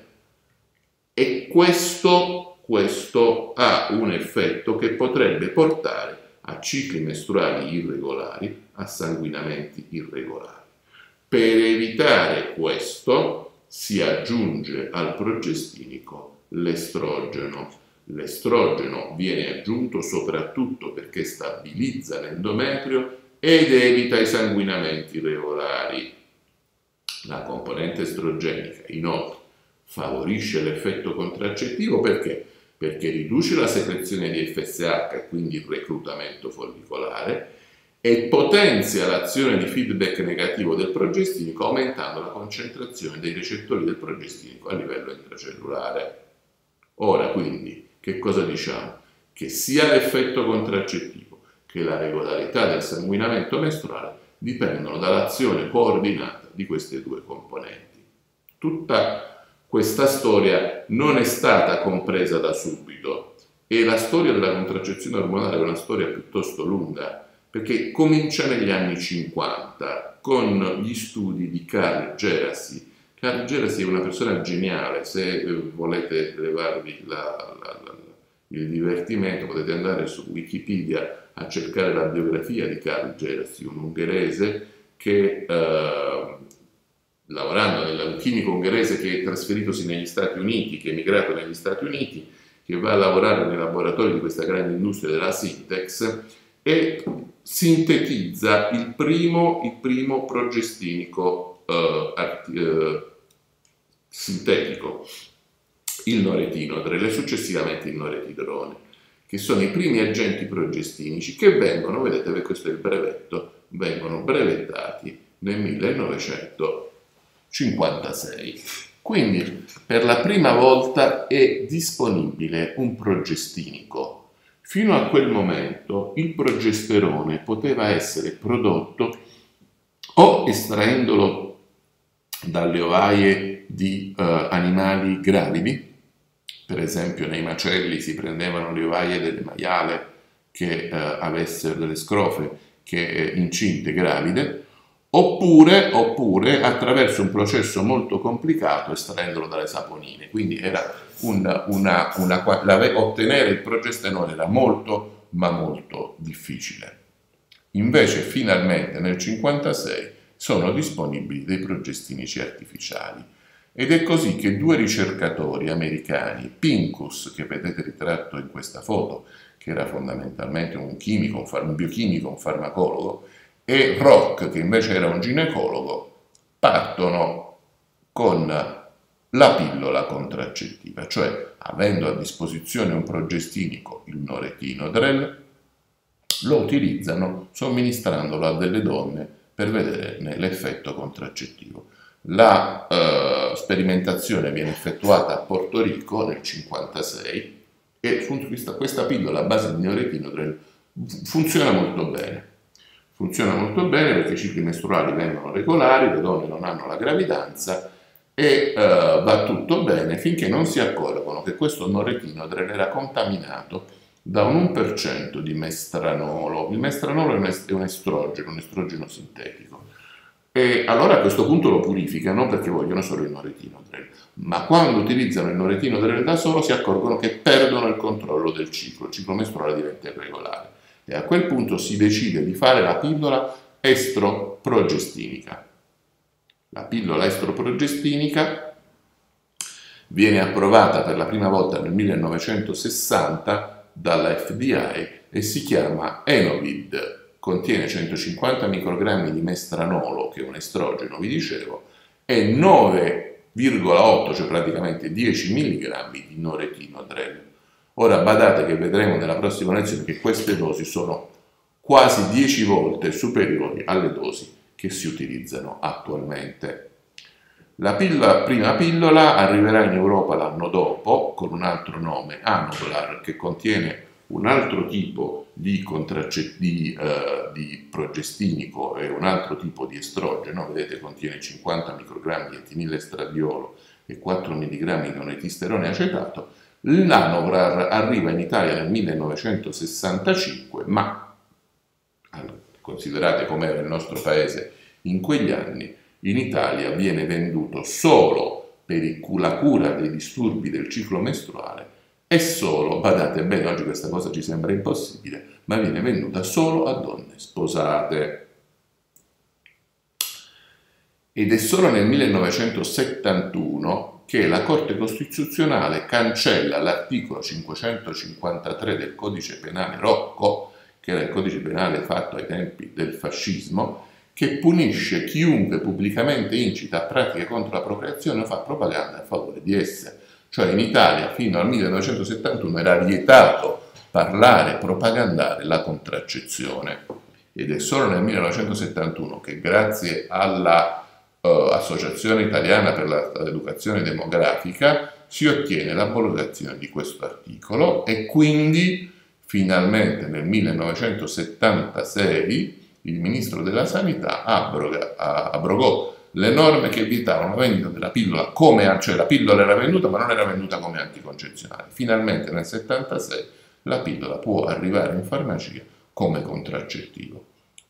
S1: e questo Questo ha un effetto che potrebbe portare a cicli mestruali irregolari, a sanguinamenti irregolari. Per evitare questo si aggiunge al progestinico l'estrogeno. L'estrogeno viene aggiunto soprattutto perché stabilizza l'endometrio ed evita i sanguinamenti irregolari. La componente estrogenica, inoltre, favorisce l'effetto contraccettivo perché? Perché riduce la secrezione di F S H e quindi il reclutamento follicolare e potenzia l'azione di feedback negativo del progestinico aumentando la concentrazione dei recettori del progestinico a livello intracellulare. Ora quindi che cosa diciamo? Che sia l'effetto contraccettivo che la regolarità del sanguinamento mestruale dipendono dall'azione coordinata di queste due componenti. Tutta questa storia non è stata compresa da subito e la storia della contraccezione ormonale è una storia piuttosto lunga perché comincia negli anni cinquanta con gli studi di Carl Djerassi. Carl Djerassi è una persona geniale, se volete levarvi la, la, la, il divertimento potete andare su Wikipedia a cercare la biografia di Carl Djerassi, un ungherese che eh, lavorando nel un chimico ungherese che è trasferitosi negli Stati Uniti, che è emigrato negli Stati Uniti, che va a lavorare nei laboratori di questa grande industria della Syntex e sintetizza il primo, il primo progestinico eh, arti, eh, sintetico, il noretinodrel e successivamente il noretidrone, che sono i primi agenti progestinici che vengono, vedete, questo è il brevetto, vengono brevettati nel millenovecentocinquantasei. Quindi per la prima volta è disponibile un progestinico. Fino a quel momento il progesterone poteva essere prodotto o estraendolo dalle ovaie di uh, animali gravidi, per esempio nei macelli si prendevano le ovaie delle maiale che uh, avessero delle scrofe che uh, incinte gravide, Oppure, oppure attraverso un processo molto complicato estraendolo dalle saponine, quindi era una, una, una, una, ottenere il progesterone era molto ma molto difficile. Invece finalmente nel cinquantasei sono disponibili dei progestinici artificiali ed è così che due ricercatori americani, Pincus, che vedete ritratto in questa foto, che era fondamentalmente un chimico, un, far, un biochimico, un farmacologo, e Rock, che invece era un ginecologo, partono con la pillola contraccettiva, cioè avendo a disposizione un progestinico, il noretinodrel, lo utilizzano somministrandolo a delle donne per vederne l'effetto contraccettivo. La eh, sperimentazione viene effettuata a Porto Rico nel cinquantasei e questa, questa pillola a base di noretinodrel funziona molto bene. Funziona molto bene perché i cicli mestruali vengono regolari, le donne non hanno la gravidanza e uh, va tutto bene finché non si accorgono che questo noretinodrel era contaminato da un uno per cento di mestranolo. Il mestranolo è un, est- è un estrogeno, un estrogeno sintetico. E allora a questo punto lo purificano perché vogliono solo il noretinodrel. Ma quando utilizzano il noretinodrel da solo si accorgono che perdono il controllo del ciclo, il ciclo mestruale diventa irregolare. E a quel punto si decide di fare la pillola estroprogestinica. La pillola estroprogestinica viene approvata per la prima volta nel millenovecentosessanta dalla F D A e si chiama Enovid contiene centocinquanta microgrammi di mestranolo, che è un estrogeno, vi dicevo, e nove virgola otto, cioè praticamente dieci milligrammi di noretinodrel. Ora badate che vedremo nella prossima lezione che queste dosi sono quasi dieci volte superiori alle dosi che si utilizzano attualmente. La pillola, prima pillola arriverà in Europa l'anno dopo con un altro nome, Anoblar, che contiene un altro tipo di, di, uh, di progestinico e un altro tipo di estrogeno. Vedete, contiene cinquanta microgrammi di etinilestradiolo e quattro milligrammi di nonetisterone acetato. L'Anoblar arriva in Italia nel millenovecentosessantacinque, ma considerate com'era il nostro paese in quegli anni, in Italia viene venduto solo per la cura dei disturbi del ciclo mestruale e solo, badate bene, oggi questa cosa ci sembra impossibile, ma viene venduta solo a donne sposate. Ed è solo nel millenovecentosettantuno che la Corte Costituzionale cancella l'articolo cinquecentocinquantatré del Codice Penale Rocco, che era il codice penale fatto ai tempi del fascismo, che punisce chiunque pubblicamente incita a pratiche contro la procreazione o fa propaganda a favore di esse. Cioè in Italia fino al millenovecentosettantuno era vietato parlare, propagandare la contraccezione. Ed è solo nel millenovecentosettantuno che grazie alla uh, Associazione Italiana per l'Educazione Demografica si ottiene l'abrogazione di questo articolo e quindi finalmente nel millenovecentosettantasei il Ministro della Sanità abroga, abrogò le norme che vietavano la vendita della pillola come, cioè la pillola era venduta ma non era venduta come anticoncezionale. Finalmente nel settantasei la pillola può arrivare in farmacia come contraccettivo.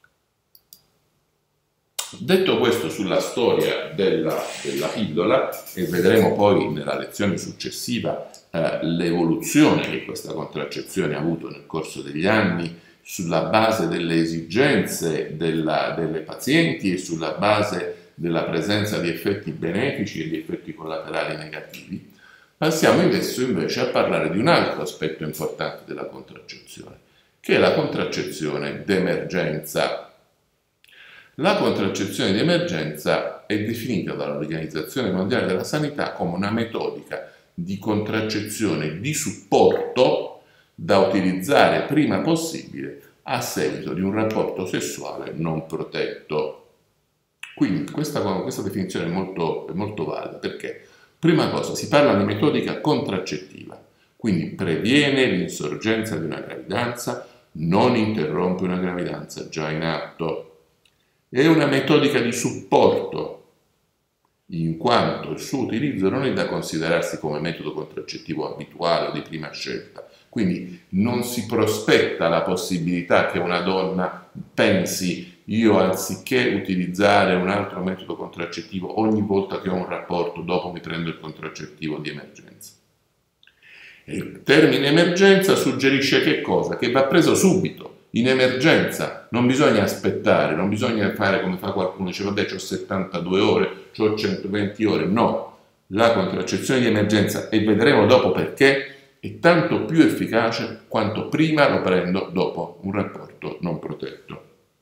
S1: Detto questo sulla storia della, della pillola, e vedremo poi nella lezione successiva eh, l'evoluzione che questa contraccezione ha avuto nel corso degli anni sulla base delle esigenze della, delle pazienti e sulla base della presenza di effetti benefici e di effetti collaterali negativi, passiamo adesso invece a parlare di un altro aspetto importante della contraccezione, che è la contraccezione d'emergenza. La contraccezione di emergenza è definita dall'Organizzazione Mondiale della Sanità come una metodica di contraccezione di supporto da utilizzare prima possibile a seguito di un rapporto sessuale non protetto. Quindi questa, questa definizione è molto, è molto valida perché, prima cosa, si parla di metodica contraccettiva, quindi previene l'insorgenza di una gravidanza, non interrompe una gravidanza già in atto. È una metodica di supporto, in quanto il suo utilizzo non è da considerarsi come metodo contraccettivo abituale o di prima scelta. Quindi non si prospetta la possibilità che una donna pensi io anziché utilizzare un altro metodo contraccettivo ogni volta che ho un rapporto, dopo mi prendo il contraccettivo di emergenza. E il termine emergenza suggerisce che cosa? Che va preso subito. In emergenza non bisogna aspettare, non bisogna fare come fa qualcuno, dice vabbè c'ho settantadue ore, c'ho centoventi ore, no, la contraccezione di emergenza, e vedremo dopo perché, è tanto più efficace quanto prima lo prendo dopo un rapporto non protetto.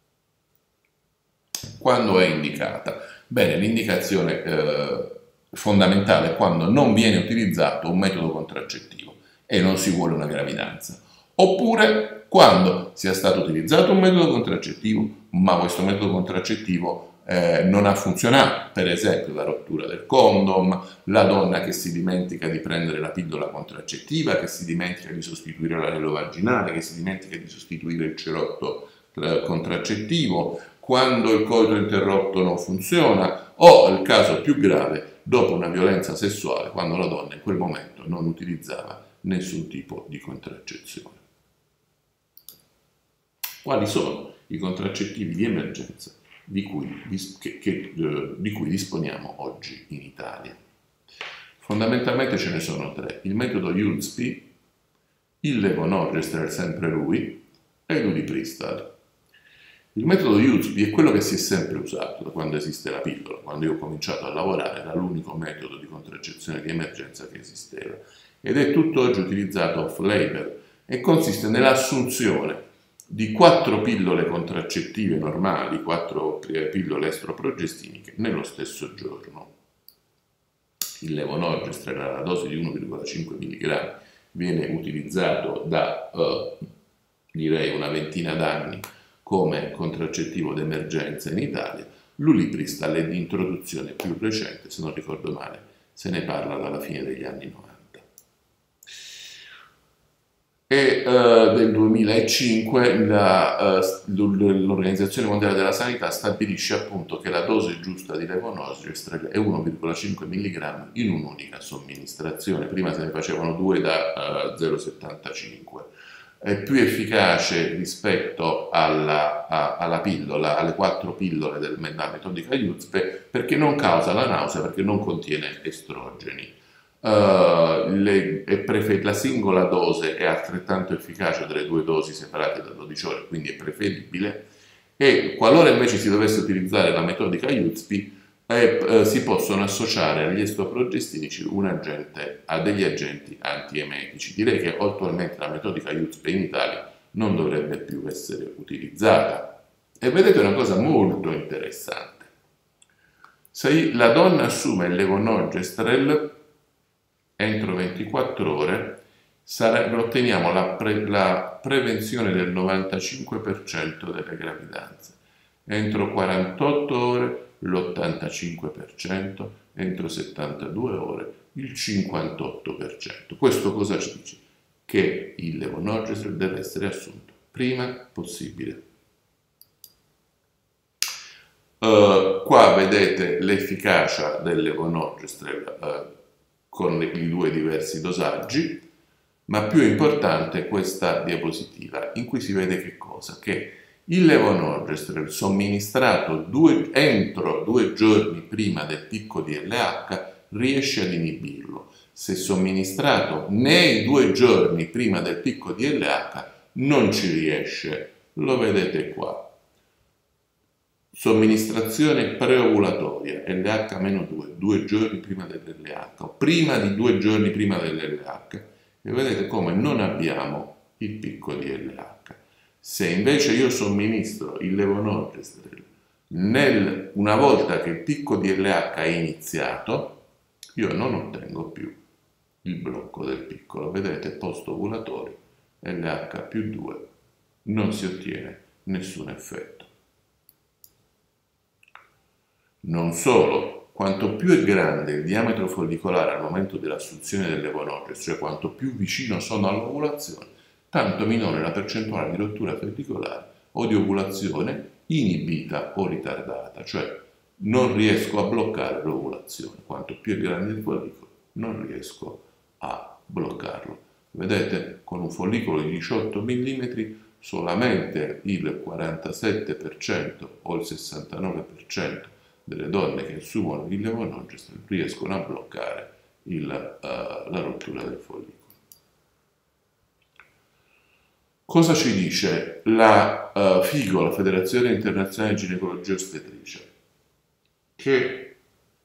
S1: Quando è indicata? Bene, l'indicazione eh, fondamentale è quando non viene utilizzato un metodo contraccettivo e non si vuole una gravidanza. Oppure quando sia stato utilizzato un metodo contraccettivo, ma questo metodo contraccettivo eh, non ha funzionato, per esempio la rottura del condom, la donna che si dimentica di prendere la pillola contraccettiva, che si dimentica di sostituire l'anello vaginale, che si dimentica di sostituire il cerotto contraccettivo, quando il coito interrotto non funziona, o il caso più grave, dopo una violenza sessuale, quando la donna in quel momento non utilizzava nessun tipo di contraccezione. Quali sono i contraccettivi di emergenza di cui, che, che, di cui disponiamo oggi in Italia? Fondamentalmente ce ne sono tre: il metodo U L S P, il levonorgestrel, sempre lui, e l'udipristal. Il metodo U L S P è quello che si è sempre usato da quando esiste la pillola. Quando io ho cominciato a lavorare era l'unico metodo di contraccezione di emergenza che esisteva ed è tutt'oggi utilizzato off-label e consiste nell'assunzione di quattro pillole contraccettive normali, quattro pillole estroprogestiniche nello stesso giorno. Il levonorgestrel alla dose di uno virgola cinque milligrammi viene utilizzato da eh, direi una ventina d'anni come contraccettivo d'emergenza in Italia. L'Ulipristal è di introduzione più recente, se non ricordo male, se ne parla dalla fine degli anni novanta. E uh, del duemilacinque l'Organizzazione Mondiale della Sanità stabilisce appunto che la dose giusta di levonorgestrel è uno virgola cinque milligrammi in un'unica somministrazione. Prima se ne facevano due da uh, zero virgola settantacinque. È più efficace rispetto alla, a, alla pillola, alle quattro pillole della metodica U Z P E, perché non causa la nausea, perché non contiene estrogeni. Uh, le, è la singola dose è altrettanto efficace delle due dosi separate da dodici ore, quindi è preferibile, e qualora invece si dovesse utilizzare la metodica U Z P I, eh, eh, si possono associare agli estroprogestinici un agente, a degli agenti antiemetici. Direi che attualmente la metodica U Z P I in Italia non dovrebbe più essere utilizzata. E vedete una cosa molto interessante: se la donna assume il levonorgestrel entro ventiquattro ore, sare, otteniamo la, pre, la prevenzione del novantacinque per cento delle gravidanze, entro quarantotto ore l'ottantacinque per cento, entro settantadue ore il cinquantotto per cento. Questo cosa ci dice? Che il levonorgestrel deve essere assunto prima possibile. Uh, qua vedete l'efficacia del levonorgestrel uh, con i due diversi dosaggi, ma più importante è questa diapositiva in cui si vede che cosa? Che il levonorgestrel somministrato due, entro due giorni prima del picco di L H riesce ad inibirlo. Se somministrato nei due giorni prima del picco di L H non ci riesce, lo vedete qua. Somministrazione preovulatoria, L H meno due, due giorni prima dell'L H, o prima di due giorni prima dell'L H, e vedete come non abbiamo il picco di L H. Se invece io somministro il levonorgestrel nel, una volta che il picco di L H è iniziato, io non ottengo più il blocco del piccolo. Vedete, post-ovulatorio, L H più due, non si ottiene nessun effetto. Non solo, quanto più è grande il diametro follicolare al momento dell'assunzione del levonorgestrel, cioè quanto più vicino sono all'ovulazione, tanto minore la percentuale di rottura follicolare o di ovulazione inibita o ritardata, cioè non riesco a bloccare l'ovulazione. Quanto più è grande il follicolo, non riesco a bloccarlo. Vedete, con un follicolo di diciotto millimetri solamente il quarantasette per cento o il sessantanove per cento delle donne che assumono il levonorgestrel riescono a bloccare il, uh, la rottura del follicolo. Cosa ci dice la uh, FIGO, la Federazione Internazionale di Ginecologia Ostetricia? Che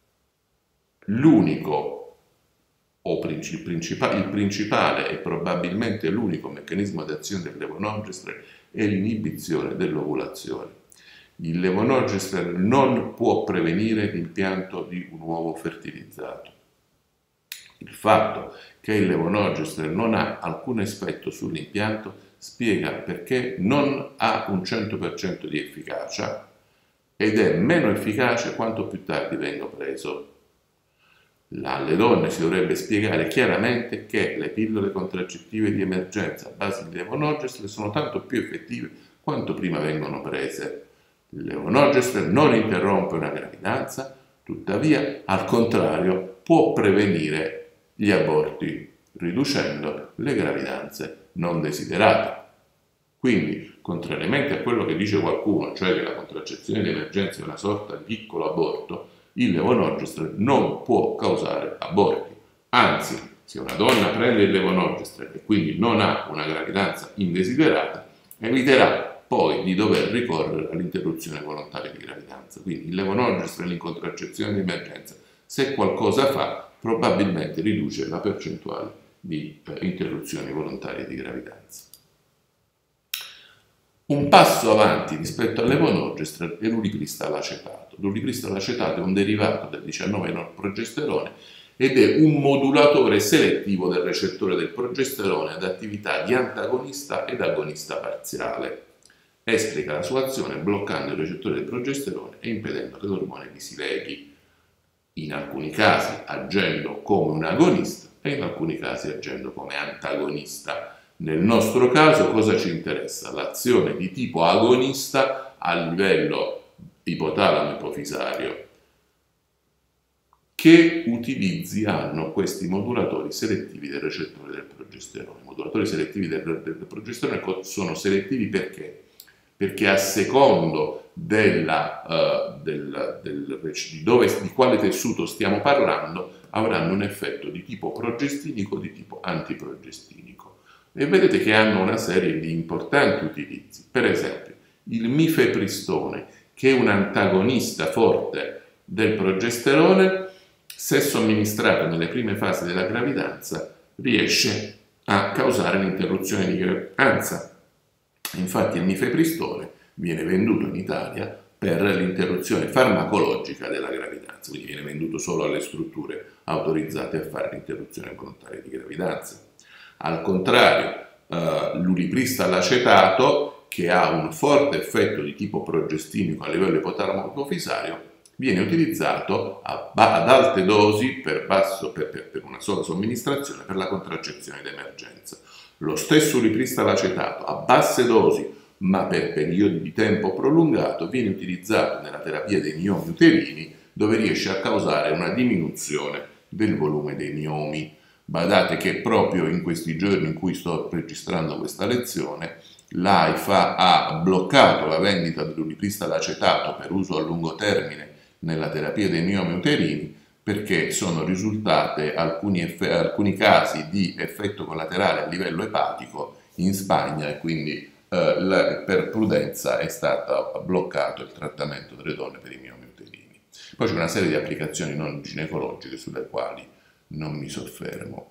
S1: l'unico o princip principale, il principale e probabilmente l'unico meccanismo di azione del levonorgestrel è l'inibizione dell'ovulazione. Il levonorgestrel non può prevenire l'impianto di un uovo fertilizzato. Il fatto che il levonorgestrel non ha alcun effetto sull'impianto spiega perché non ha un cento per cento di efficacia ed è meno efficace quanto più tardi venga preso. Alle donne si dovrebbe spiegare chiaramente che le pillole contraccettive di emergenza a base di levonorgestrel sono tanto più effettive quanto prima vengono prese. Il levonorgestrel non interrompe una gravidanza, tuttavia, al contrario, può prevenire gli aborti, riducendo le gravidanze non desiderate. Quindi, contrariamente a quello che dice qualcuno, cioè che la contraccezione di emergenza è una sorta di piccolo aborto, il levonorgestrel non può causare aborti. Anzi, se una donna prende il levonorgestrel e quindi non ha una gravidanza indesiderata, eviterà poi di dover ricorrere all'interruzione volontaria di gravidanza. Quindi il levonorgestrel in contraccezione di emergenza, se qualcosa fa, probabilmente riduce la percentuale di eh, interruzioni volontarie di gravidanza. Un passo avanti rispetto al levonorgestrel è l'ulipristal acetato. L'ulipristal acetato è un derivato del diciannove-progesterone ed è un modulatore selettivo del recettore del progesterone ad attività di antagonista ed agonista parziale. Esplica la sua azione bloccando il recettore del progesterone e impedendo che l'ormone vi si leghi, in alcuni casi agendo come un agonista e in alcuni casi agendo come antagonista. Nel nostro caso cosa ci interessa? L'azione di tipo agonista a livello ipotalamo-ipofisario. Che utilizzi hanno questi modulatori selettivi del recettore del progesterone? I modulatori selettivi del, del progesterone sono selettivi perché? Perché a secondo della, uh, del, del, di, dove, di quale tessuto stiamo parlando avranno un effetto di tipo progestinico o di tipo antiprogestinico. E vedete che hanno una serie di importanti utilizzi. Per esempio, il mifepristone, che è un antagonista forte del progesterone, se somministrato nelle prime fasi della gravidanza, riesce a causare l'interruzione di gravidanza. Infatti il mifepristone viene venduto in Italia per l'interruzione farmacologica della gravidanza, quindi viene venduto solo alle strutture autorizzate a fare l'interruzione volontaria di gravidanza. Al contrario, eh, l'ulipristal acetato, che ha un forte effetto di tipo progestinico a livello ipotalamo-ipofisario, viene utilizzato a, ad alte dosi per, basso, per, per, per una sola somministrazione per la contraccezione d'emergenza. Lo stesso ulipristal acetato a basse dosi, ma per periodi di tempo prolungato, viene utilizzato nella terapia dei miomi uterini, dove riesce a causare una diminuzione del volume dei miomi. Badate che proprio in questi giorni in cui sto registrando questa lezione, l'AIFA ha bloccato la vendita dell'ulipristal acetato per uso a lungo termine nella terapia dei miomi uterini, perché sono risultate alcuni, alcuni casi di effetto collaterale a livello epatico in Spagna e quindi eh, la, per prudenza è stato bloccato il trattamento delle donne per i miomi uterini. Poi c'è una serie di applicazioni non ginecologiche sulle quali non mi soffermo.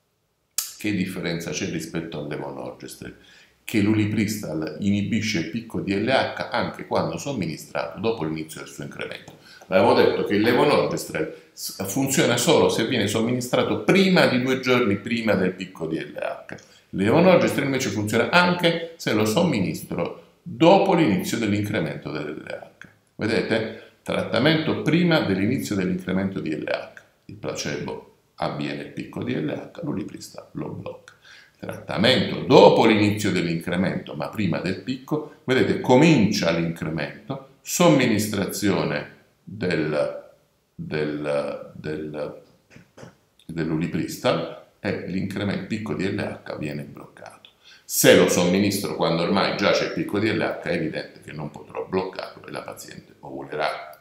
S1: Che differenza c'è rispetto al levonorgestrel? Che l'ulipristal inibisce il picco D L H anche quando somministrato dopo l'inizio del suo incremento. Avevo detto che il levonorgestrel funziona solo se viene somministrato prima di due giorni prima del picco D L H. Il levonorgestrel invece funziona anche se lo somministro dopo l'inizio dell'incremento del D L H. Vedete? Trattamento prima dell'inizio dell'incremento di D L H. Il placebo avviene il picco D L H, l'ulipristal lo blocca. Trattamento dopo l'inizio dell'incremento, ma prima del picco, vedete, comincia l'incremento, somministrazione del, del, del, dell'ulipristal e l'incremento picco D L H viene bloccato. Se lo somministro quando ormai già c'è il picco D L H, è evidente che non potrò bloccarlo e la paziente ovulerà.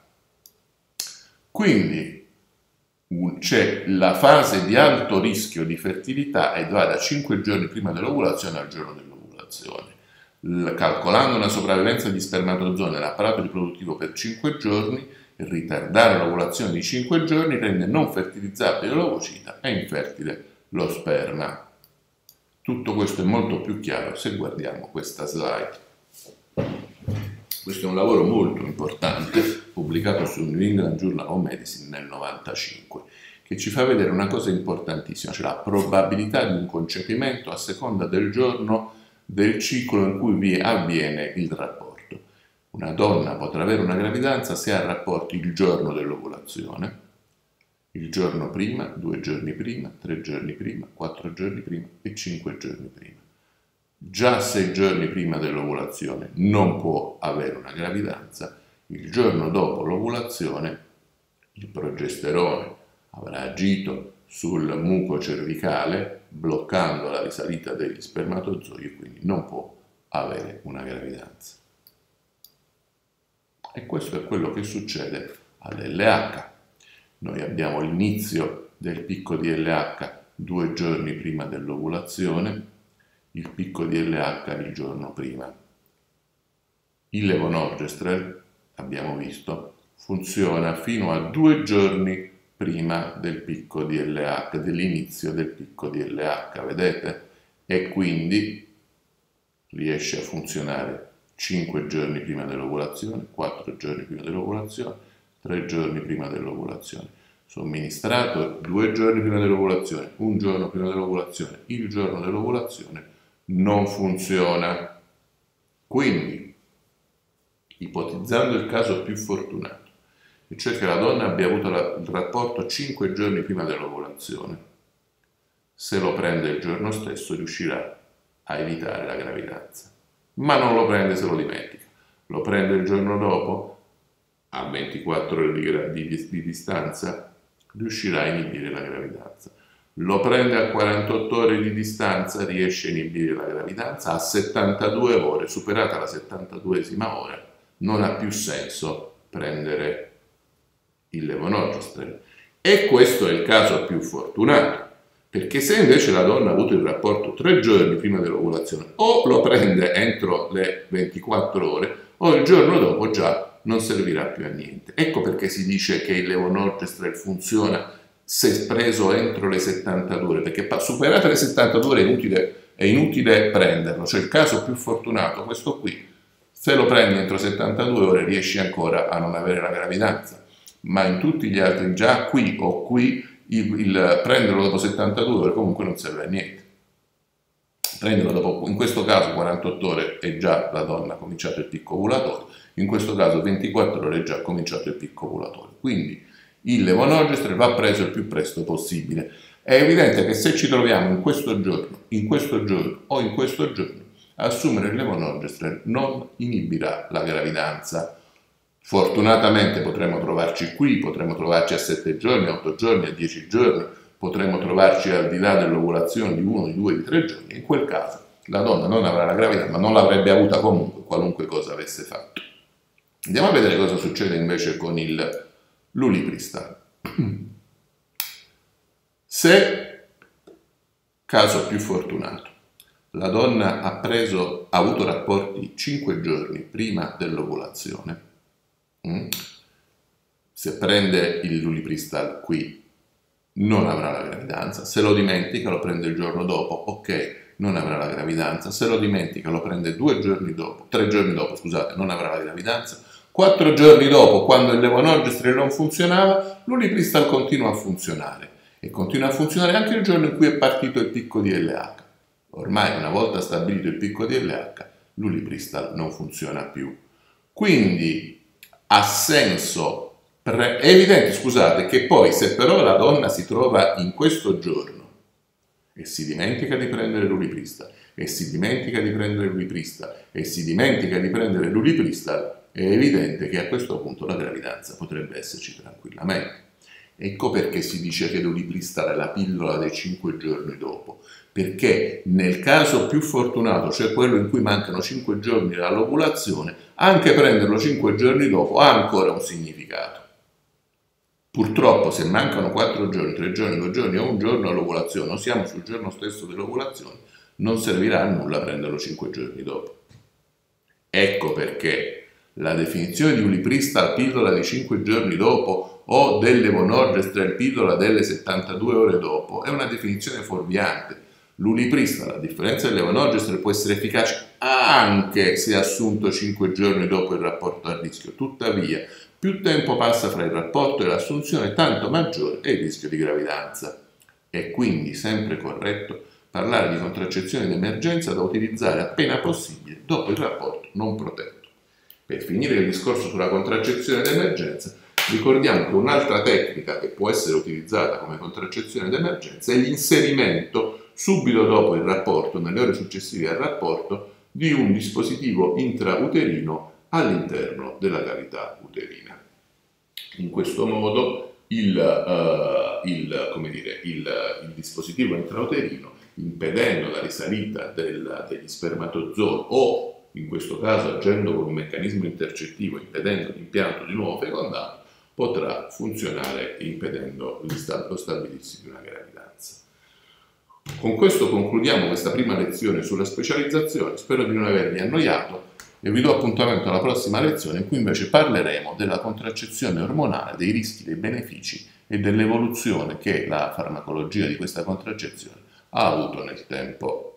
S1: Quindi c'è la fase di alto rischio di fertilità e va da cinque giorni prima dell'ovulazione al giorno dell'ovulazione. Calcolando una sopravvivenza di spermatozoo nell'apparato riproduttivo per cinque giorni, ritardare l'ovulazione di cinque giorni rende non fertilizzabile l'ovocita e infertile lo sperma. Tutto questo è molto più chiaro se guardiamo questa slide. Questo è un lavoro molto importante, pubblicato sul New England Journal of Medicine nel novantacinque, che ci fa vedere una cosa importantissima, cioè la probabilità di un concepimento a seconda del giorno del ciclo in cui vi avviene il rapporto. Una donna potrà avere una gravidanza se ha rapporti il giorno dell'ovulazione, il giorno prima, due giorni prima, tre giorni prima, quattro giorni prima e cinque giorni prima. Già sei giorni prima dell'ovulazione non può avere una gravidanza, il giorno dopo l'ovulazione il progesterone avrà agito sul muco cervicale bloccando la risalita degli spermatozoi e quindi non può avere una gravidanza. E questo è quello che succede all'L H. Noi abbiamo l'inizio del picco di L H due giorni prima dell'ovulazione, il picco di L H il giorno prima. Il levonorgestrel, abbiamo visto, funziona fino a due giorni prima del picco di L H, dell'inizio del picco di L H, vedete? E quindi riesce a funzionare cinque giorni prima dell'ovulazione, quattro giorni prima dell'ovulazione, tre giorni prima dell'ovulazione. Somministrato due giorni prima dell'ovulazione, un giorno prima dell'ovulazione, il giorno dell'ovulazione, non funziona. Quindi, ipotizzando il caso più fortunato, e cioè che la donna abbia avuto la, il rapporto cinque giorni prima dell'ovulazione, se lo prende il giorno stesso riuscirà a evitare la gravidanza. Ma non lo prende se lo dimentica. Lo prende il giorno dopo, a ventiquattro ore di, di, di distanza, riuscirà a inibire la gravidanza. Lo prende a quarantotto ore di distanza, riesce a inibire la gravidanza. A settantadue ore, superata la settantaduesima ora, non ha più senso prendere il levonorgestrel. E questo è il caso più fortunato, perché se invece la donna ha avuto il rapporto tre giorni prima dell'ovulazione, o lo prende entro le ventiquattro ore, o il giorno dopo già non servirà più a niente. Ecco perché si dice che il levonorgestrel funziona se preso entro le settantadue ore, perché superate le settantadue ore è inutile, è inutile prenderlo. Cioè il caso più fortunato, questo qui, se lo prendi entro settantadue ore riesci ancora a non avere la gravidanza, ma in tutti gli altri, già qui o qui, il, il prenderlo dopo settantadue ore comunque non serve a niente. Prenderlo dopo, in questo caso quarantotto ore è già la donna ha cominciato il picco ovulatorio, in questo caso ventiquattro ore è già cominciato il picco ovulatorio. Quindi il levonorgestrel va preso il più presto possibile. È evidente che se ci troviamo in questo giorno, in questo giorno o in questo giorno, assumere il levonorgestrel non inibirà la gravidanza. Fortunatamente potremo trovarci qui, potremo trovarci a sette giorni, a otto giorni, a dieci giorni, potremo trovarci al di là dell'ovulazione di uno, di due, di tre giorni. In quel caso la donna non avrà la gravidanza, ma non l'avrebbe avuta comunque, qualunque cosa avesse fatto. Andiamo a vedere cosa succede invece con il l'ulipristal. Se, caso più fortunato, la donna ha preso, ha avuto rapporti cinque giorni prima dell'ovulazione, mm, se prende il l'ulipristal qui non avrà la gravidanza, se lo dimentica lo prende il giorno dopo, ok, non avrà la gravidanza, se lo dimentica lo prende due giorni dopo, tre giorni dopo, scusate, non avrà la gravidanza. Quattro giorni dopo, quando il levonorgestrel non funzionava, l'ulipristal continua a funzionare e continua a funzionare anche il giorno in cui è partito il picco D L H. Ormai, una volta stabilito il picco D L H, l'ulipristal non funziona più. Quindi ha senso, pre- è evidente, scusate, che poi se però la donna si trova in questo giorno e si dimentica di prendere l'ulipristal, e si dimentica di prendere l'ulipristal, e si dimentica di prendere l'ulipristal, è evidente che a questo punto la gravidanza potrebbe esserci tranquillamente. Ecco perché si dice che l'ulipristal è la pillola dei cinque giorni dopo, perché nel caso più fortunato, cioè quello in cui mancano cinque giorni dall'ovulazione, anche prenderlo cinque giorni dopo ha ancora un significato. Purtroppo se mancano quattro giorni, tre giorni, due giorni o un giorno all'ovulazione, o siamo sul giorno stesso dell'ovulazione, non servirà a nulla prenderlo cinque giorni dopo. Ecco perché la definizione di ulipristal pillola di cinque giorni dopo o del levonorgestrel pillola delle settantadue ore dopo è una definizione fuorviante. L'ulipristal, a differenza del levonorgestrel, può essere efficace anche se assunto cinque giorni dopo il rapporto a rischio. Tuttavia, più tempo passa fra il rapporto e l'assunzione, tanto maggiore è il rischio di gravidanza. È quindi sempre corretto parlare di contraccezione d'emergenza da utilizzare appena possibile dopo il rapporto non protetto. Per finire il discorso sulla contraccezione d'emergenza, ricordiamo che un'altra tecnica che può essere utilizzata come contraccezione d'emergenza è l'inserimento subito dopo il rapporto, nelle ore successive al rapporto, di un dispositivo intrauterino all'interno della cavità uterina. In questo modo il, uh, il, come dire, il, il dispositivo intrauterino, impedendo la risalita del, degli spermatozoi o in questo caso agendo con un meccanismo intercettivo, impedendo l'impianto di nuovo fecondato, potrà funzionare impedendo lo stabilirsi di una gravidanza. Con questo concludiamo questa prima lezione sulla specializzazione, spero di non avervi annoiato e vi do appuntamento alla prossima lezione in cui invece parleremo della contraccezione ormonale, dei rischi, dei benefici e dell'evoluzione che la farmacologia di questa contraccezione ha avuto nel tempo.